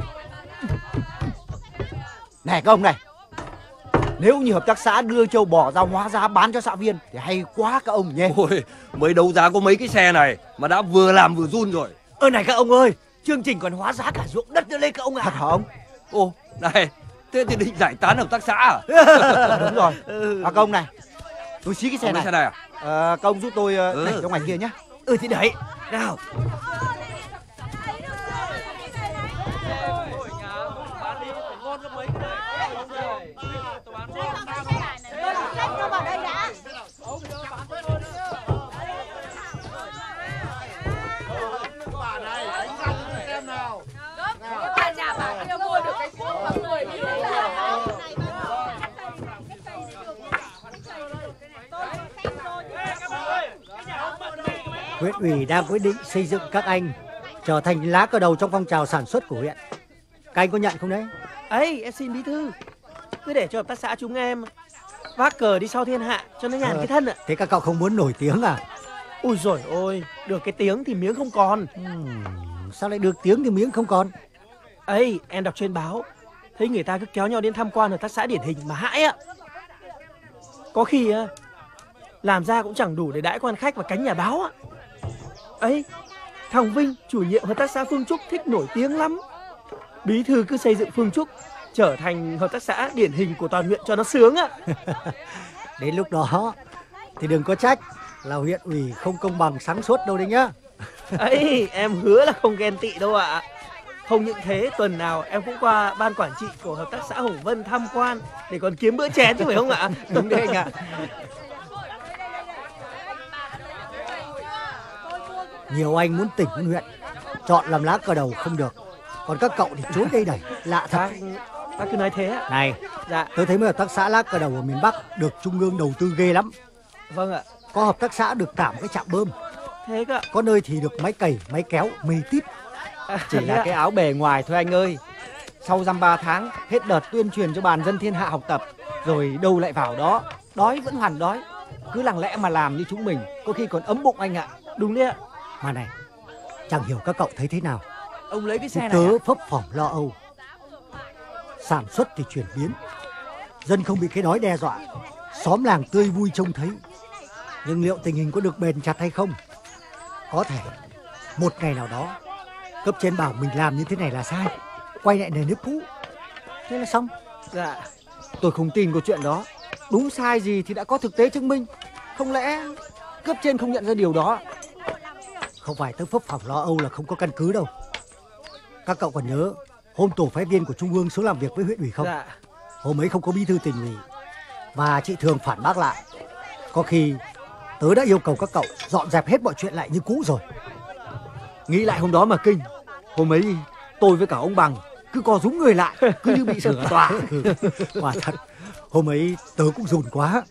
Này các ông này, nếu như hợp tác xã đưa trâu bò ra hóa giá bán cho xã viên thì hay quá các ông nhé. Ôi, mới đấu giá có mấy cái xe này mà đã vừa làm vừa run rồi. Ơ này các ông ơi, chương trình còn hóa giá cả ruộng đất nữa lên các ông ạ. Thật hả ông? Ồ, này, thế thì định giải tán hợp tác xã à? Đúng rồi. À các ông này, tôi xí cái xe Ông này. xe này à? À, các ông giúp tôi uh, Ừ. đẩy ra ngoài kia nhé. Ừ thì đẩy, nào. Huyện ủy đang quyết định xây dựng các anh trở thành lá cờ đầu trong phong trào sản xuất của huyện. Các anh có nhận không đấy? Ấy, em xin bí thư, cứ để cho hợp tác xã chúng em vác cờ đi sau thiên hạ cho nó nhàn Ờ, cái thân ạ. Thế các cậu không muốn nổi tiếng à? Ui rồi ôi, được cái tiếng thì miếng không còn. Uhm, sao lại được tiếng thì miếng không còn? Ấy, em đọc trên báo, thấy người ta cứ kéo nhau đến tham quan hợp tác xã điển hình mà hãi ạ. Có khi á, làm ra cũng chẳng đủ để đãi quan khách và cánh nhà báo ạ. Ấy, thằng Vinh, chủ nhiệm hợp tác xã Phương Trúc thích nổi tiếng lắm. Bí thư cứ xây dựng Phương Trúc trở thành hợp tác xã điển hình của toàn huyện cho nó sướng ạ. Đến lúc đó thì đừng có trách là huyện ủy không công bằng sáng suốt đâu đấy nhá. Ấy, em hứa là không ghen tị đâu ạ. Không những thế, tuần nào em cũng qua ban quản trị của hợp tác xã Hồng Vân tham quan để còn kiếm bữa chén chứ phải không ạ? Đúng đấy anh ạ. Nhiều anh muốn tỉnh muốn huyện chọn làm lá cờ đầu không được, còn các cậu thì chối đây đẩy, lạ thật. Bác cứ nói thế ạ. Này, dạ, tôi thấy mấy hợp tác xã lá cờ đầu ở miền Bắc được trung ương đầu tư ghê lắm. Vâng ạ. Có hợp tác xã được cả một cái trạm bơm, thế cơ ạ. có nơi thì được máy cày, máy kéo, mì tít. Chỉ là cái áo bề ngoài thôi anh ơi. Sau dăm ba tháng hết đợt tuyên truyền cho bàn dân thiên hạ học tập, rồi đâu lại vào đó. Đói vẫn hoàn đói. Cứ lặng lẽ mà làm như chúng mình, có khi còn ấm bụng anh ạ. Đúng đấy ạ. Mà này, chẳng hiểu các cậu thấy thế nào, Ông lấy cái xe này tớ à? phấp phỏng lo âu. Sản xuất thì chuyển biến, dân không bị cái đói đe dọa, xóm làng tươi vui trông thấy. Nhưng liệu tình hình có được bền chặt hay không? Có thể một ngày nào đó cấp trên bảo mình làm như thế này là sai, quay lại nền nếp cũ, thế là xong. Dạ, tôi không tin câu chuyện đó. Đúng sai gì thì đã có thực tế chứng minh. Không lẽ cấp trên không nhận ra điều đó? Không phải tớ phấp phỏng lo âu là không có căn cứ đâu. Các cậu còn nhớ hôm tổ phái viên của Trung ương xuống làm việc với huyện ủy không? Dạ. Hôm ấy không có bí thư tỉnh ủy và chị Thường phản bác lại. Có khi tớ đã yêu cầu các cậu dọn dẹp hết mọi chuyện lại như cũ rồi. Nghĩ lại hôm đó mà kinh. Hôm ấy tôi với cả ông Bằng cứ co rúm người lại, cứ như bị sửa tòa. Quả thật, hôm ấy tớ cũng run quá.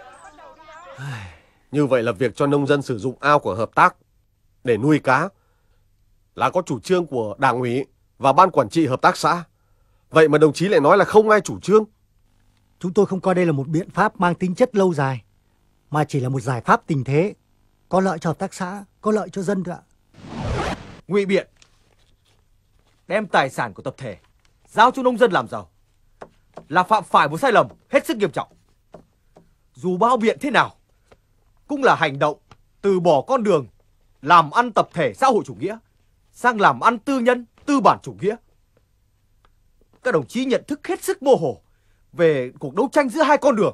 Như vậy là việc cho nông dân sử dụng ao của hợp tác để nuôi cá là có chủ trương của Đảng ủy và ban quản trị hợp tác xã. Vậy mà đồng chí lại nói là không ai chủ trương. Chúng tôi không coi đây là một biện pháp mang tính chất lâu dài, mà chỉ là một giải pháp tình thế, có lợi cho hợp tác xã, có lợi cho dân thôi ạ. Ngụy biện, đem tài sản của tập thể giao cho nông dân làm giàu là phạm phải một sai lầm hết sức nghiêm trọng. Dù bao biện thế nào cũng là hành động từ bỏ con đường làm ăn tập thể xã hội chủ nghĩa sang làm ăn tư nhân, tư bản chủ nghĩa. Các đồng chí nhận thức hết sức mơ hồ về cuộc đấu tranh giữa hai con đường.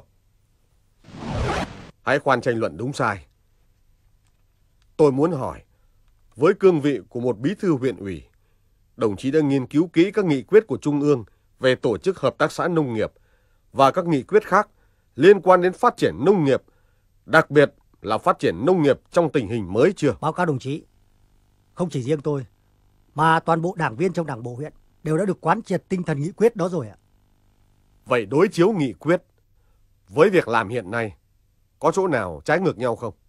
Hãy khoan tranh luận đúng sai. Tôi muốn hỏi, với cương vị của một bí thư huyện ủy, đồng chí đã nghiên cứu kỹ các nghị quyết của Trung ương về tổ chức hợp tác xã nông nghiệp và các nghị quyết khác liên quan đến phát triển nông nghiệp, đặc biệt là phát triển nông nghiệp trong tình hình mới chưa? Báo cáo đồng chí, không chỉ riêng tôi, mà toàn bộ đảng viên trong đảng bộ huyện đều đã được quán triệt tinh thần nghị quyết đó rồi ạ. Vậy đối chiếu nghị quyết với việc làm hiện nay, có chỗ nào trái ngược nhau không?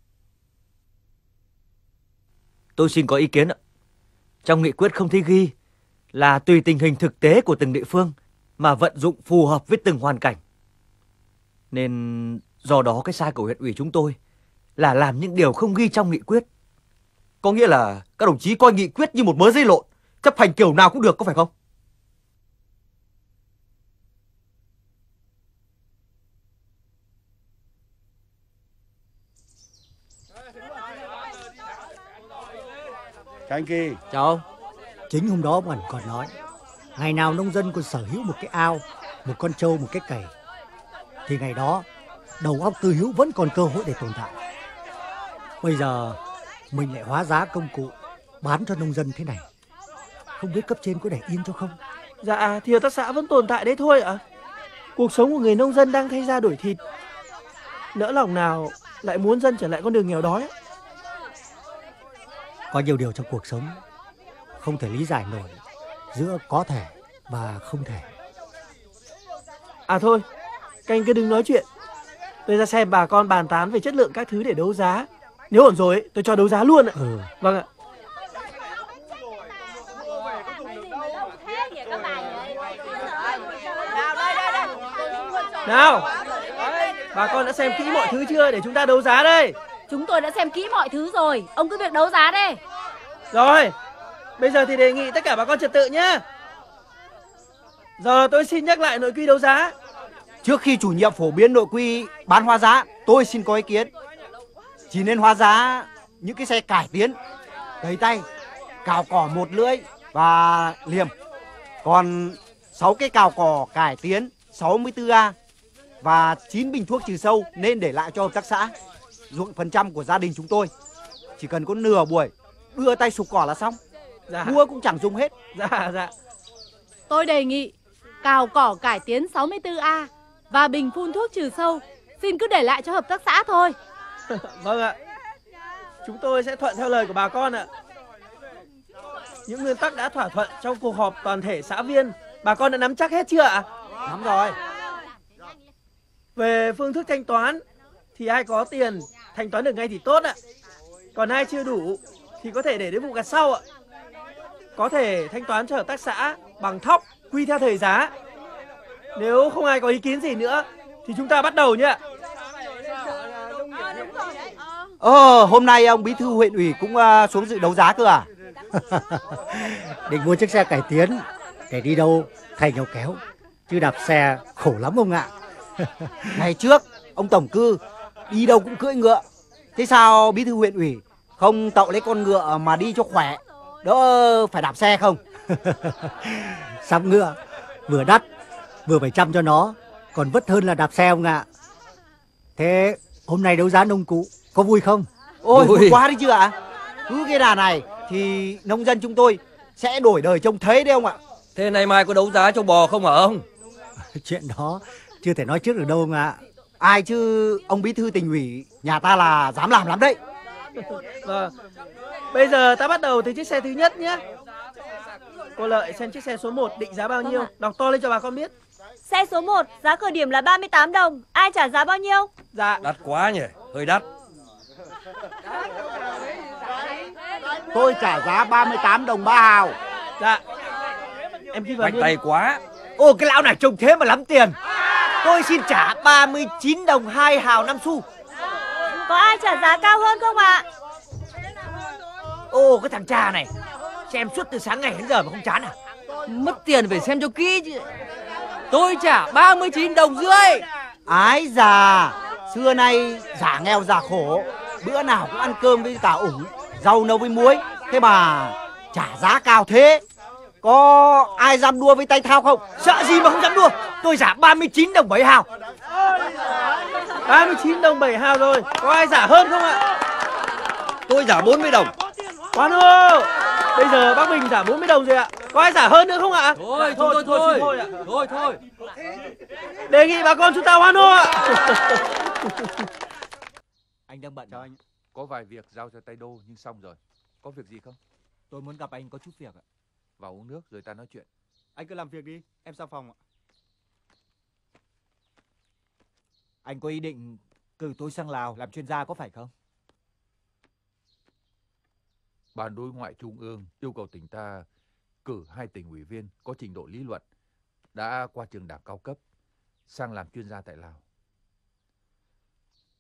Tôi xin có ý kiến ạ. Trong nghị quyết không thấy ghi là tùy tình hình thực tế của từng địa phương mà vận dụng phù hợp với từng hoàn cảnh. Nên do đó cái sai của huyện ủy chúng tôi là làm những điều không ghi trong nghị quyết. Có nghĩa là các đồng chí coi nghị quyết như một mớ dây lộn, chấp hành kiểu nào cũng được, có phải không? Chào anh Kỳ. Chào ông. Chính hôm đó ông ẩn còn nói, ngày nào nông dân còn sở hữu một cái ao, một con trâu, một cái cày, thì ngày đó đầu óc Tư Hữu vẫn còn cơ hội để tồn tại. Bây giờ mình lại hóa giá công cụ bán cho nông dân thế này, không biết cấp trên có để yên cho không? Dạ thì hợp tác xã vẫn tồn tại đấy thôi ạ. Cuộc sống của người nông dân đang thay ra đổi thịt, nỡ lòng nào lại muốn dân trở lại con đường nghèo đói. Có nhiều điều trong cuộc sống không thể lý giải nổi giữa có thể và không thể. À thôi, các anh cứ đừng nói chuyện. Tôi ra xem bà con bàn tán về chất lượng các thứ để đấu giá. Nếu ổn rồi ấy, tôi cho đấu giá luôn ạ. Ừ. Vâng ạ. Nào, bà con đã xem kỹ mọi thứ chưa để chúng ta đấu giá đây? Chúng tôi đã xem kỹ mọi thứ rồi. Ông cứ việc đấu giá đây. Rồi, bây giờ thì đề nghị tất cả bà con trật tự nhá. Giờ tôi xin nhắc lại nội quy đấu giá. Trước khi chủ nhiệm phổ biến nội quy bán hóa giá, tôi xin có ý kiến. Chỉ nên hóa giá những cái xe cải tiến, cấy tay, cào cỏ một lưỡi và liềm. Còn sáu cái cào cỏ cải tiến sáu mươi tư A và chín bình thuốc trừ sâu nên để lại cho hợp tác xã. Ruộng phần trăm của gia đình chúng tôi chỉ cần có nửa buổi đưa tay sục cỏ là xong. Dạ. Mua cũng chẳng dùng hết. Dạ, dạ. Tôi đề nghị cào cỏ cải tiến sáu mươi tư A và bình phun thuốc trừ sâu xin cứ để lại cho hợp tác xã thôi. Vâng ạ. Chúng tôi sẽ thuận theo lời của bà con ạ. Những nguyên tắc đã thỏa thuận trong cuộc họp toàn thể xã viên, bà con đã nắm chắc hết chưa ạ? Nắm rồi. Về phương thức thanh toán thì ai có tiền thanh toán được ngay thì tốt ạ. Còn ai chưa đủ thì có thể để đến vụ gặt sau ạ. Có thể thanh toán cho hợp tác xã bằng thóc quy theo thời giá. Nếu không ai có ý kiến gì nữa thì chúng ta bắt đầu nhé. Ờ, hôm nay ông bí thư huyện ủy cũng uh, xuống dự đấu giá cơ à? Định mua chiếc xe cải tiến để đi đâu thay nhau kéo, chứ đạp xe khổ lắm ông ạ. Ngày trước ông tổng cư đi đâu cũng cưỡi ngựa, thế sao bí thư huyện ủy không tậu lấy con ngựa mà đi cho khỏe, đỡ phải đạp xe không? Sắm ngựa vừa đắt vừa phải chăm cho nó, còn vất hơn là đạp xe ông ạ. Thế hôm nay đấu giá nông cụ có vui không? Ôi vui quá đi chưa ạ? Cứ cái đà này thì nông dân chúng tôi sẽ đổi đời trông thấy đấy ông ạ. Thế nay mai có đấu giá châu bò không hả ông? Chuyện đó chưa thể nói trước được đâu ông ạ. Ai chứ ông bí thư tỉnh ủy nhà ta là dám làm lắm đấy. Vâng. Bây giờ ta bắt đầu từ chiếc xe thứ nhất nhé. Cô Lợi xem chiếc xe số một định giá bao nhiêu, đọc to lên cho bà con biết. Xe số một giá khởi điểm là ba mươi tám đồng. Ai trả giá bao nhiêu? Dạ. Đắt quá nhỉ, hơi đắt. Tôi trả giá ba mươi tám đồng ba hào. Dạ. Em ghi vào Mạnh tay quá. Ô, cái lão này trông thế mà lắm tiền. Tôi xin trả ba mươi chín đồng hai hào năm xu. Có ai trả giá cao hơn không ạ? Ô, cái thằng cha này xem suốt từ sáng ngày đến giờ mà không chán à? Mất tiền phải xem cho kỹ chứ. Tôi trả ba mươi chín đồng rưỡi. Ái già, xưa nay giả nghèo giả khổ, bữa nào cũng ăn cơm với cả ủng, rau nấu với muối, thế mà trả giá cao thế. Có ai dám đua với tay thao không? Sợ gì mà không dám đua. Tôi trả ba mươi chín đồng bảy hào. ba mươi chín đồng bảy hào rồi. Có ai giả hơn không ạ? Tôi giả bốn mươi đồng. Khoan hô. Bây giờ bác Bình giả bốn mươi đồng rồi ạ. Có ai giả hơn nữa không ạ? Thôi, thôi, thôi, thôi, thôi, thôi, thôi. Đề nghị bà con chúng ta hoan hô ạ. Anh đang bận cho anh. Có vài việc giao cho tay đô nhưng xong rồi. Có việc gì không? Tôi muốn gặp anh có chút việc ạ. Vào uống nước rồi ta nói chuyện. Anh cứ làm việc đi, em sang phòng ạ. Anh có ý định cử tôi sang Lào làm chuyên gia có phải không? Ban đối ngoại trung ương yêu cầu tỉnh ta cử hai tỉnh ủy viên có trình độ lý luận, đã qua trường đảng cao cấp, sang làm chuyên gia tại Lào.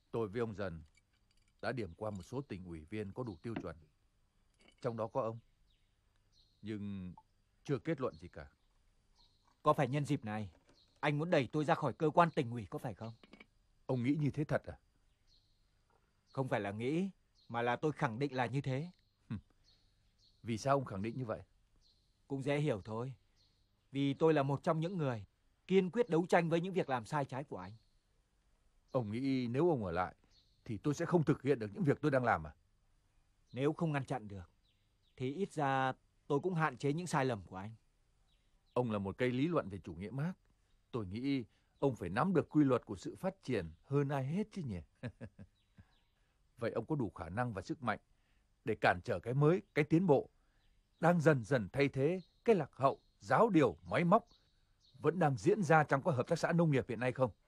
Tôi với ông Dần đã điểm qua một số tỉnh ủy viên có đủ tiêu chuẩn. Trong đó có ông. Nhưng chưa kết luận gì cả. Có phải nhân dịp này anh muốn đẩy tôi ra khỏi cơ quan tỉnh ủy có phải không? Ông nghĩ như thế thật à? Không phải là nghĩ, mà là tôi khẳng định là như thế. Vì sao ông khẳng định như vậy? Cũng dễ hiểu thôi. Vì tôi là một trong những người kiên quyết đấu tranh với những việc làm sai trái của anh. Ông nghĩ nếu ông ở lại thì tôi sẽ không thực hiện được những việc tôi đang làm à? Nếu không ngăn chặn được thì ít ra tôi cũng hạn chế những sai lầm của anh. Ông là một cây lý luận về chủ nghĩa Mác. Tôi nghĩ ông phải nắm được quy luật của sự phát triển hơn ai hết chứ nhỉ? Vậy ông có đủ khả năng và sức mạnh để cản trở cái mới, cái tiến bộ đang dần dần thay thế cái lạc hậu, giáo điều, máy móc vẫn đang diễn ra trong các hợp tác xã nông nghiệp hiện nay không?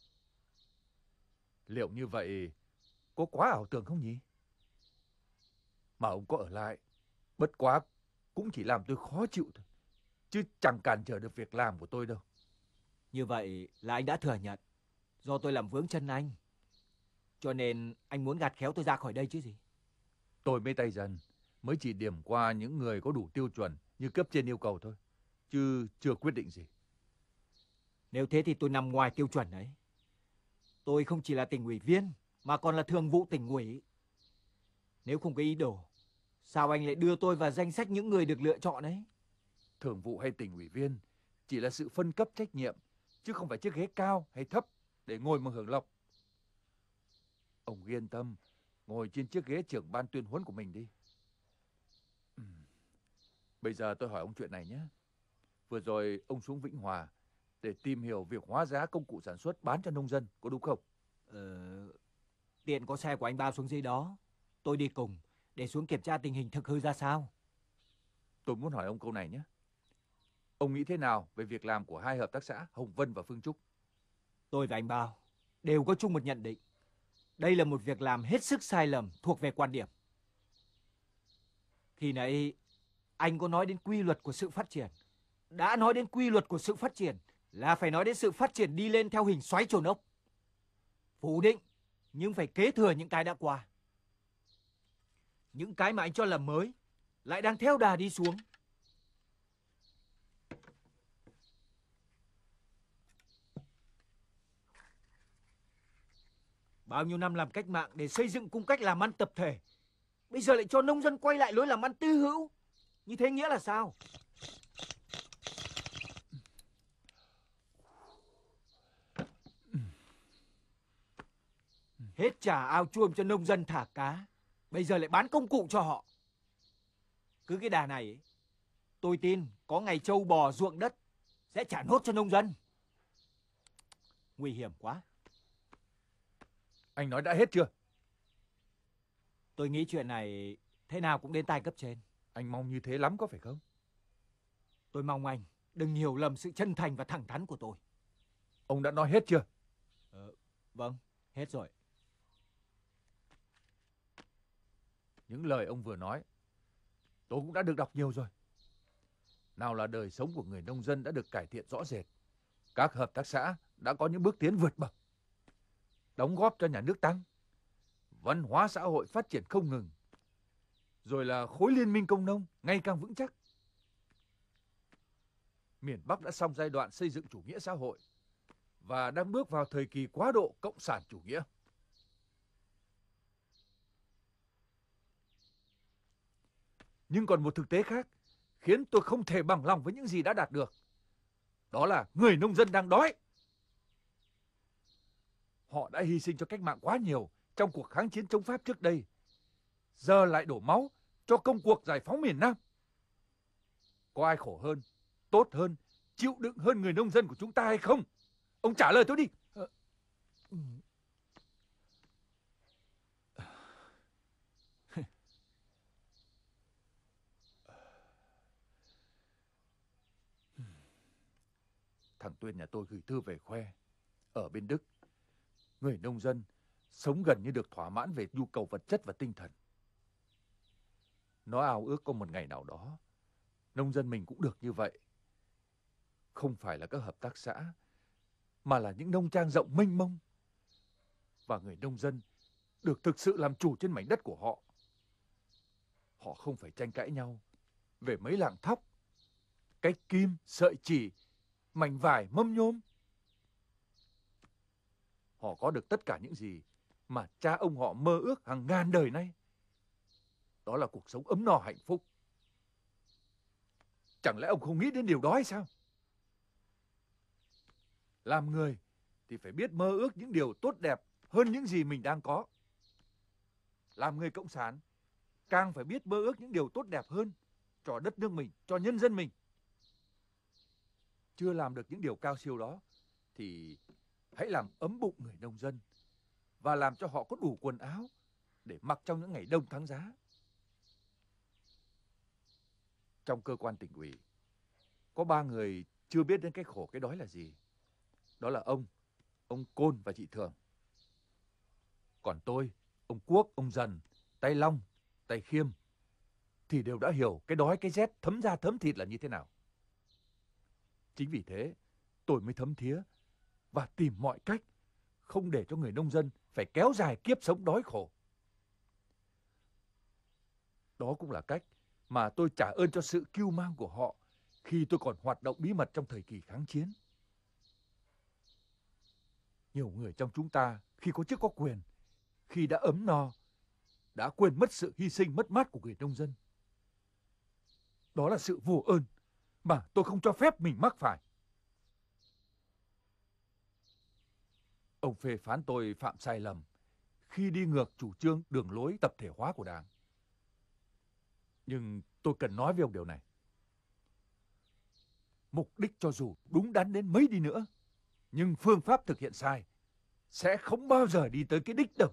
Liệu như vậy có quá ảo tưởng không nhỉ? Mà ông có ở lại, bất quá cũng chỉ làm tôi khó chịu thôi, chứ chẳng cản trở được việc làm của tôi đâu. Như vậy là anh đã thừa nhận do tôi làm vướng chân anh, cho nên anh muốn gạt khéo tôi ra khỏi đây chứ gì? Tôi mới tay dần mới chỉ điểm qua những người có đủ tiêu chuẩn như cấp trên yêu cầu thôi, chứ chưa quyết định gì. Nếu thế thì tôi nằm ngoài tiêu chuẩn ấy. Tôi không chỉ là tỉnh ủy viên mà còn là thường vụ tỉnh ủy. Nếu không có ý đồ, sao anh lại đưa tôi vào danh sách những người được lựa chọn ấy? Thường vụ hay tỉnh ủy viên chỉ là sự phân cấp trách nhiệm, chứ không phải chiếc ghế cao hay thấp để ngồi mà hưởng lộc. Ông yên tâm ngồi trên chiếc ghế trưởng ban tuyên huấn của mình đi. Bây giờ tôi hỏi ông chuyện này nhé. Vừa rồi ông xuống Vĩnh Hòa để tìm hiểu việc hóa giá công cụ sản xuất bán cho nông dân, có đúng không? Ờ, tiện có xe của anh Bao xuống dưới đó, tôi đi cùng để xuống kiểm tra tình hình thực hư ra sao. Tôi muốn hỏi ông câu này nhé. Ông nghĩ thế nào về việc làm của hai hợp tác xã Hồng Vân và Phương Trúc? Tôi và anh Bao đều có chung một nhận định. Đây là một việc làm hết sức sai lầm thuộc về quan điểm. Khi nãy anh có nói đến quy luật của sự phát triển. Đã nói đến quy luật của sự phát triển là phải nói đến sự phát triển đi lên theo hình xoáy trồn ốc. Phủ định nhưng phải kế thừa những cái đã qua. Những cái mà anh cho là mới lại đang theo đà đi xuống. Bao nhiêu năm làm cách mạng để xây dựng cung cách làm ăn tập thể, bây giờ lại cho nông dân quay lại lối làm ăn tư hữu. Như thế nghĩa là sao? Hết trả ao chuông cho nông dân thả cá, bây giờ lại bán công cụ cho họ. Cứ cái đà này ấy, tôi tin có ngày trâu bò ruộng đất sẽ trả nốt cho nông dân. Nguy hiểm quá. Anh nói đã hết chưa? Tôi nghĩ chuyện này thế nào cũng đến tai cấp trên. Anh mong như thế lắm có phải không? Tôi mong anh đừng hiểu lầm sự chân thành và thẳng thắn của tôi. Ông đã nói hết chưa? Ờ, vâng, hết rồi. Những lời ông vừa nói tôi cũng đã được đọc nhiều rồi. Nào là đời sống của người nông dân đã được cải thiện rõ rệt. Các hợp tác xã đã có những bước tiến vượt bậc, đóng góp cho nhà nước tăng. Văn hóa xã hội phát triển không ngừng. Rồi là khối liên minh công nông ngày càng vững chắc. Miền Bắc đã xong giai đoạn xây dựng chủ nghĩa xã hội và đang bước vào thời kỳ quá độ cộng sản chủ nghĩa. Nhưng còn một thực tế khác khiến tôi không thể bằng lòng với những gì đã đạt được. Đó là người nông dân đang đói. Họ đã hy sinh cho cách mạng quá nhiều trong cuộc kháng chiến chống Pháp trước đây. Giờ lại đổ máu cho công cuộc giải phóng miền Nam. Có ai khổ hơn, tốt hơn, chịu đựng hơn người nông dân của chúng ta hay không? Ông trả lời tôi đi. Ờ... Thằng Tuyên nhà tôi gửi thư về khoe. Ở bên Đức, người nông dân sống gần như được thỏa mãn về nhu cầu vật chất và tinh thần. Nó ao ước có một ngày nào đó nông dân mình cũng được như vậy. Không phải là các hợp tác xã, mà là những nông trang rộng mênh mông. và người nông dân được thực sự làm chủ trên mảnh đất của họ. Họ không phải tranh cãi nhau về mấy lạng thóc, cái kim, sợi chỉ, mảnh vải, mâm nhôm. Họ có được tất cả những gì mà cha ông họ mơ ước hàng ngàn đời nay. Đó là cuộc sống ấm no hạnh phúc. Chẳng lẽ ông không nghĩ đến điều đó hay sao? Làm người thì phải biết mơ ước những điều tốt đẹp hơn những gì mình đang có. Làm người cộng sản càng phải biết mơ ước những điều tốt đẹp hơn cho đất nước mình, cho nhân dân mình. Chưa làm được những điều cao siêu đó thì hãy làm ấm bụng người nông dân và làm cho họ có đủ quần áo để mặc trong những ngày đông tháng giá. Trong cơ quan tỉnh ủy có ba người chưa biết đến cái khổ cái đói là gì. Đó là ông, ông Côn và chị Thường. Còn tôi, ông Quốc, ông Dần, tay Long, tay Khiêm thì đều đã hiểu cái đói cái rét thấm da thấm thịt là như thế nào. Chính vì thế tôi mới thấm thía và tìm mọi cách không để cho người nông dân phải kéo dài kiếp sống đói khổ. Đó cũng là cách mà tôi trả ơn cho sự cưu mang của họ khi tôi còn hoạt động bí mật trong thời kỳ kháng chiến. Nhiều người trong chúng ta khi có chức có quyền, khi đã ấm no, đã quên mất sự hy sinh mất mát của người nông dân. Đó là sự vô ơn mà tôi không cho phép mình mắc phải. Ông phê phán tôi phạm sai lầm khi đi ngược chủ trương đường lối tập thể hóa của Đảng. Nhưng tôi cần nói với ông điều này. Mục đích cho dù đúng đắn đến mấy đi nữa, nhưng phương pháp thực hiện sai sẽ không bao giờ đi tới cái đích đâu.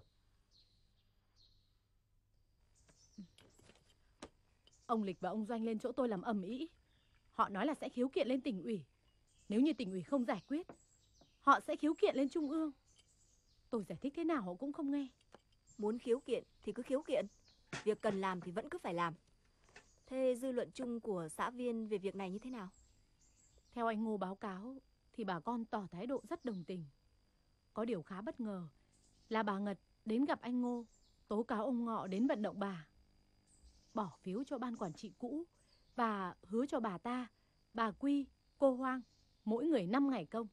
Ông Lịch và ông Doanh lên chỗ tôi làm ầm ĩ. Họ nói là sẽ khiếu kiện lên tỉnh ủy. Nếu như tỉnh ủy không giải quyết, họ sẽ khiếu kiện lên trung ương. Tôi giải thích thế nào họ cũng không nghe. Muốn khiếu kiện thì cứ khiếu kiện. Việc cần làm thì vẫn cứ phải làm. Thế dư luận chung của xã Viên về việc này như thế nào? Theo anh Ngô báo cáo thì bà con tỏ thái độ rất đồng tình. Có điều khá bất ngờ là bà Ngật đến gặp anh Ngô, tố cáo ông Ngọ đến vận động bà bỏ phiếu cho ban quản trị cũ và hứa cho bà ta, bà Quy, cô Hoang mỗi người năm ngày công.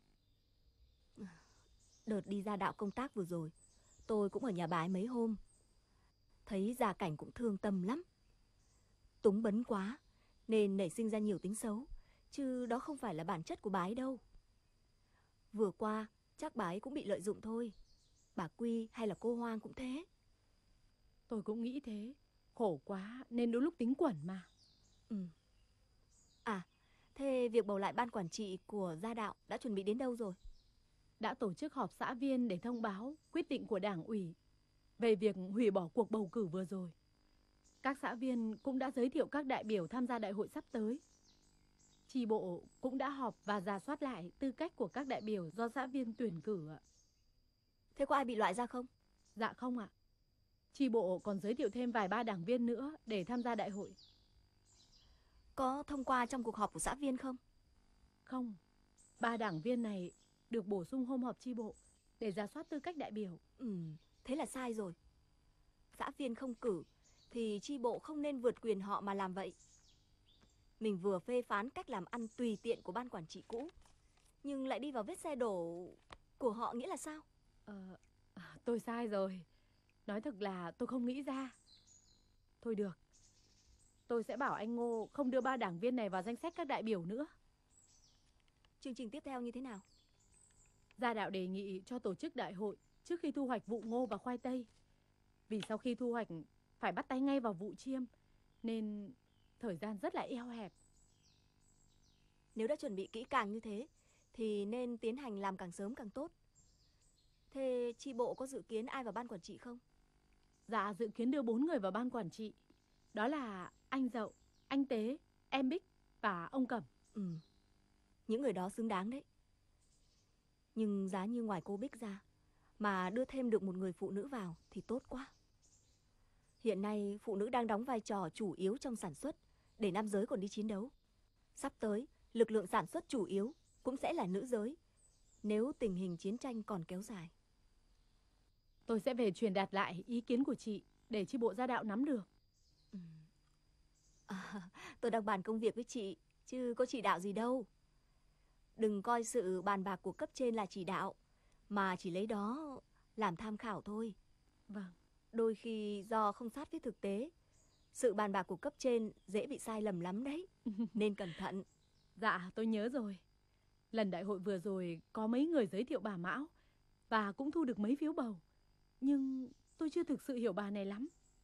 Đợt đi ra đạo công tác vừa rồi, tôi cũng ở nhà bà ấy mấy hôm. Thấy gia cảnh cũng thương tâm lắm. Túng bấn quá nên nảy sinh ra nhiều tính xấu, chứ đó không phải là bản chất của bà ấy đâu. Vừa qua chắc bà ấy cũng bị lợi dụng thôi. Bà Quy hay là cô Hoang cũng thế. Tôi cũng nghĩ thế. Khổ quá nên đôi lúc tính quẩn mà. Ừ. À, thế việc bầu lại ban quản trị của gia đạo đã chuẩn bị đến đâu rồi? Đã tổ chức họp xã viên để thông báo quyết định của Đảng ủy về việc hủy bỏ cuộc bầu cử vừa rồi. Các xã viên cũng đã giới thiệu các đại biểu tham gia đại hội sắp tới. Chi bộ cũng đã họp và rà soát lại tư cách của các đại biểu do xã viên tuyển cử ạ. Thế có ai bị loại ra không? Dạ không ạ. Chi bộ còn giới thiệu thêm vài ba đảng viên nữa để tham gia đại hội. Có thông qua trong cuộc họp của xã viên không? Không. Ba đảng viên này được bổ sung hôm họp chi bộ để rà soát tư cách đại biểu. Ừ, thế là sai rồi. Xã viên không cử thì chi bộ không nên vượt quyền họ mà làm vậy. Mình vừa phê phán cách làm ăn tùy tiện của ban quản trị cũ, nhưng lại đi vào vết xe đổ của họ nghĩa là sao? Ờ, tôi sai rồi. Nói thật là tôi không nghĩ ra. Thôi được, tôi sẽ bảo anh Ngô không đưa ba đảng viên này vào danh sách các đại biểu nữa. Chương trình tiếp theo như thế nào? Gia đạo đề nghị cho tổ chức đại hội trước khi thu hoạch vụ ngô và khoai tây. Vì sau khi thu hoạch phải bắt tay ngay vào vụ chiêm, nên thời gian rất là eo hẹp. Nếu đã chuẩn bị kỹ càng như thế thì nên tiến hành làm càng sớm càng tốt. Thế chi bộ có dự kiến ai vào ban quản trị không? Dạ, dự kiến đưa bốn người vào ban quản trị. Đó là anh Dậu, anh Tế, em Bích và ông Cẩm. Ừ, những người đó xứng đáng đấy. Nhưng giá như ngoài cô Bích ra mà đưa thêm được một người phụ nữ vào thì tốt quá. Hiện nay phụ nữ đang đóng vai trò chủ yếu trong sản xuất, để nam giới còn đi chiến đấu. Sắp tới, lực lượng sản xuất chủ yếu cũng sẽ là nữ giới, nếu tình hình chiến tranh còn kéo dài. Tôi sẽ về truyền đạt lại ý kiến của chị để chi bộ gia đạo nắm được. À, tôi đang bàn công việc với chị, chứ có chỉ đạo gì đâu. Đừng coi sự bàn bạc của cấp trên là chỉ đạo, mà chỉ lấy đó làm tham khảo thôi. Vâng. Đôi khi do không sát với thực tế, sự bàn bạc của cấp trên dễ bị sai lầm lắm đấy. Nên cẩn thận. Dạ, tôi nhớ rồi. Lần đại hội vừa rồi có mấy người giới thiệu bà Mão và cũng thu được mấy phiếu bầu. Nhưng tôi chưa thực sự hiểu bà này lắm.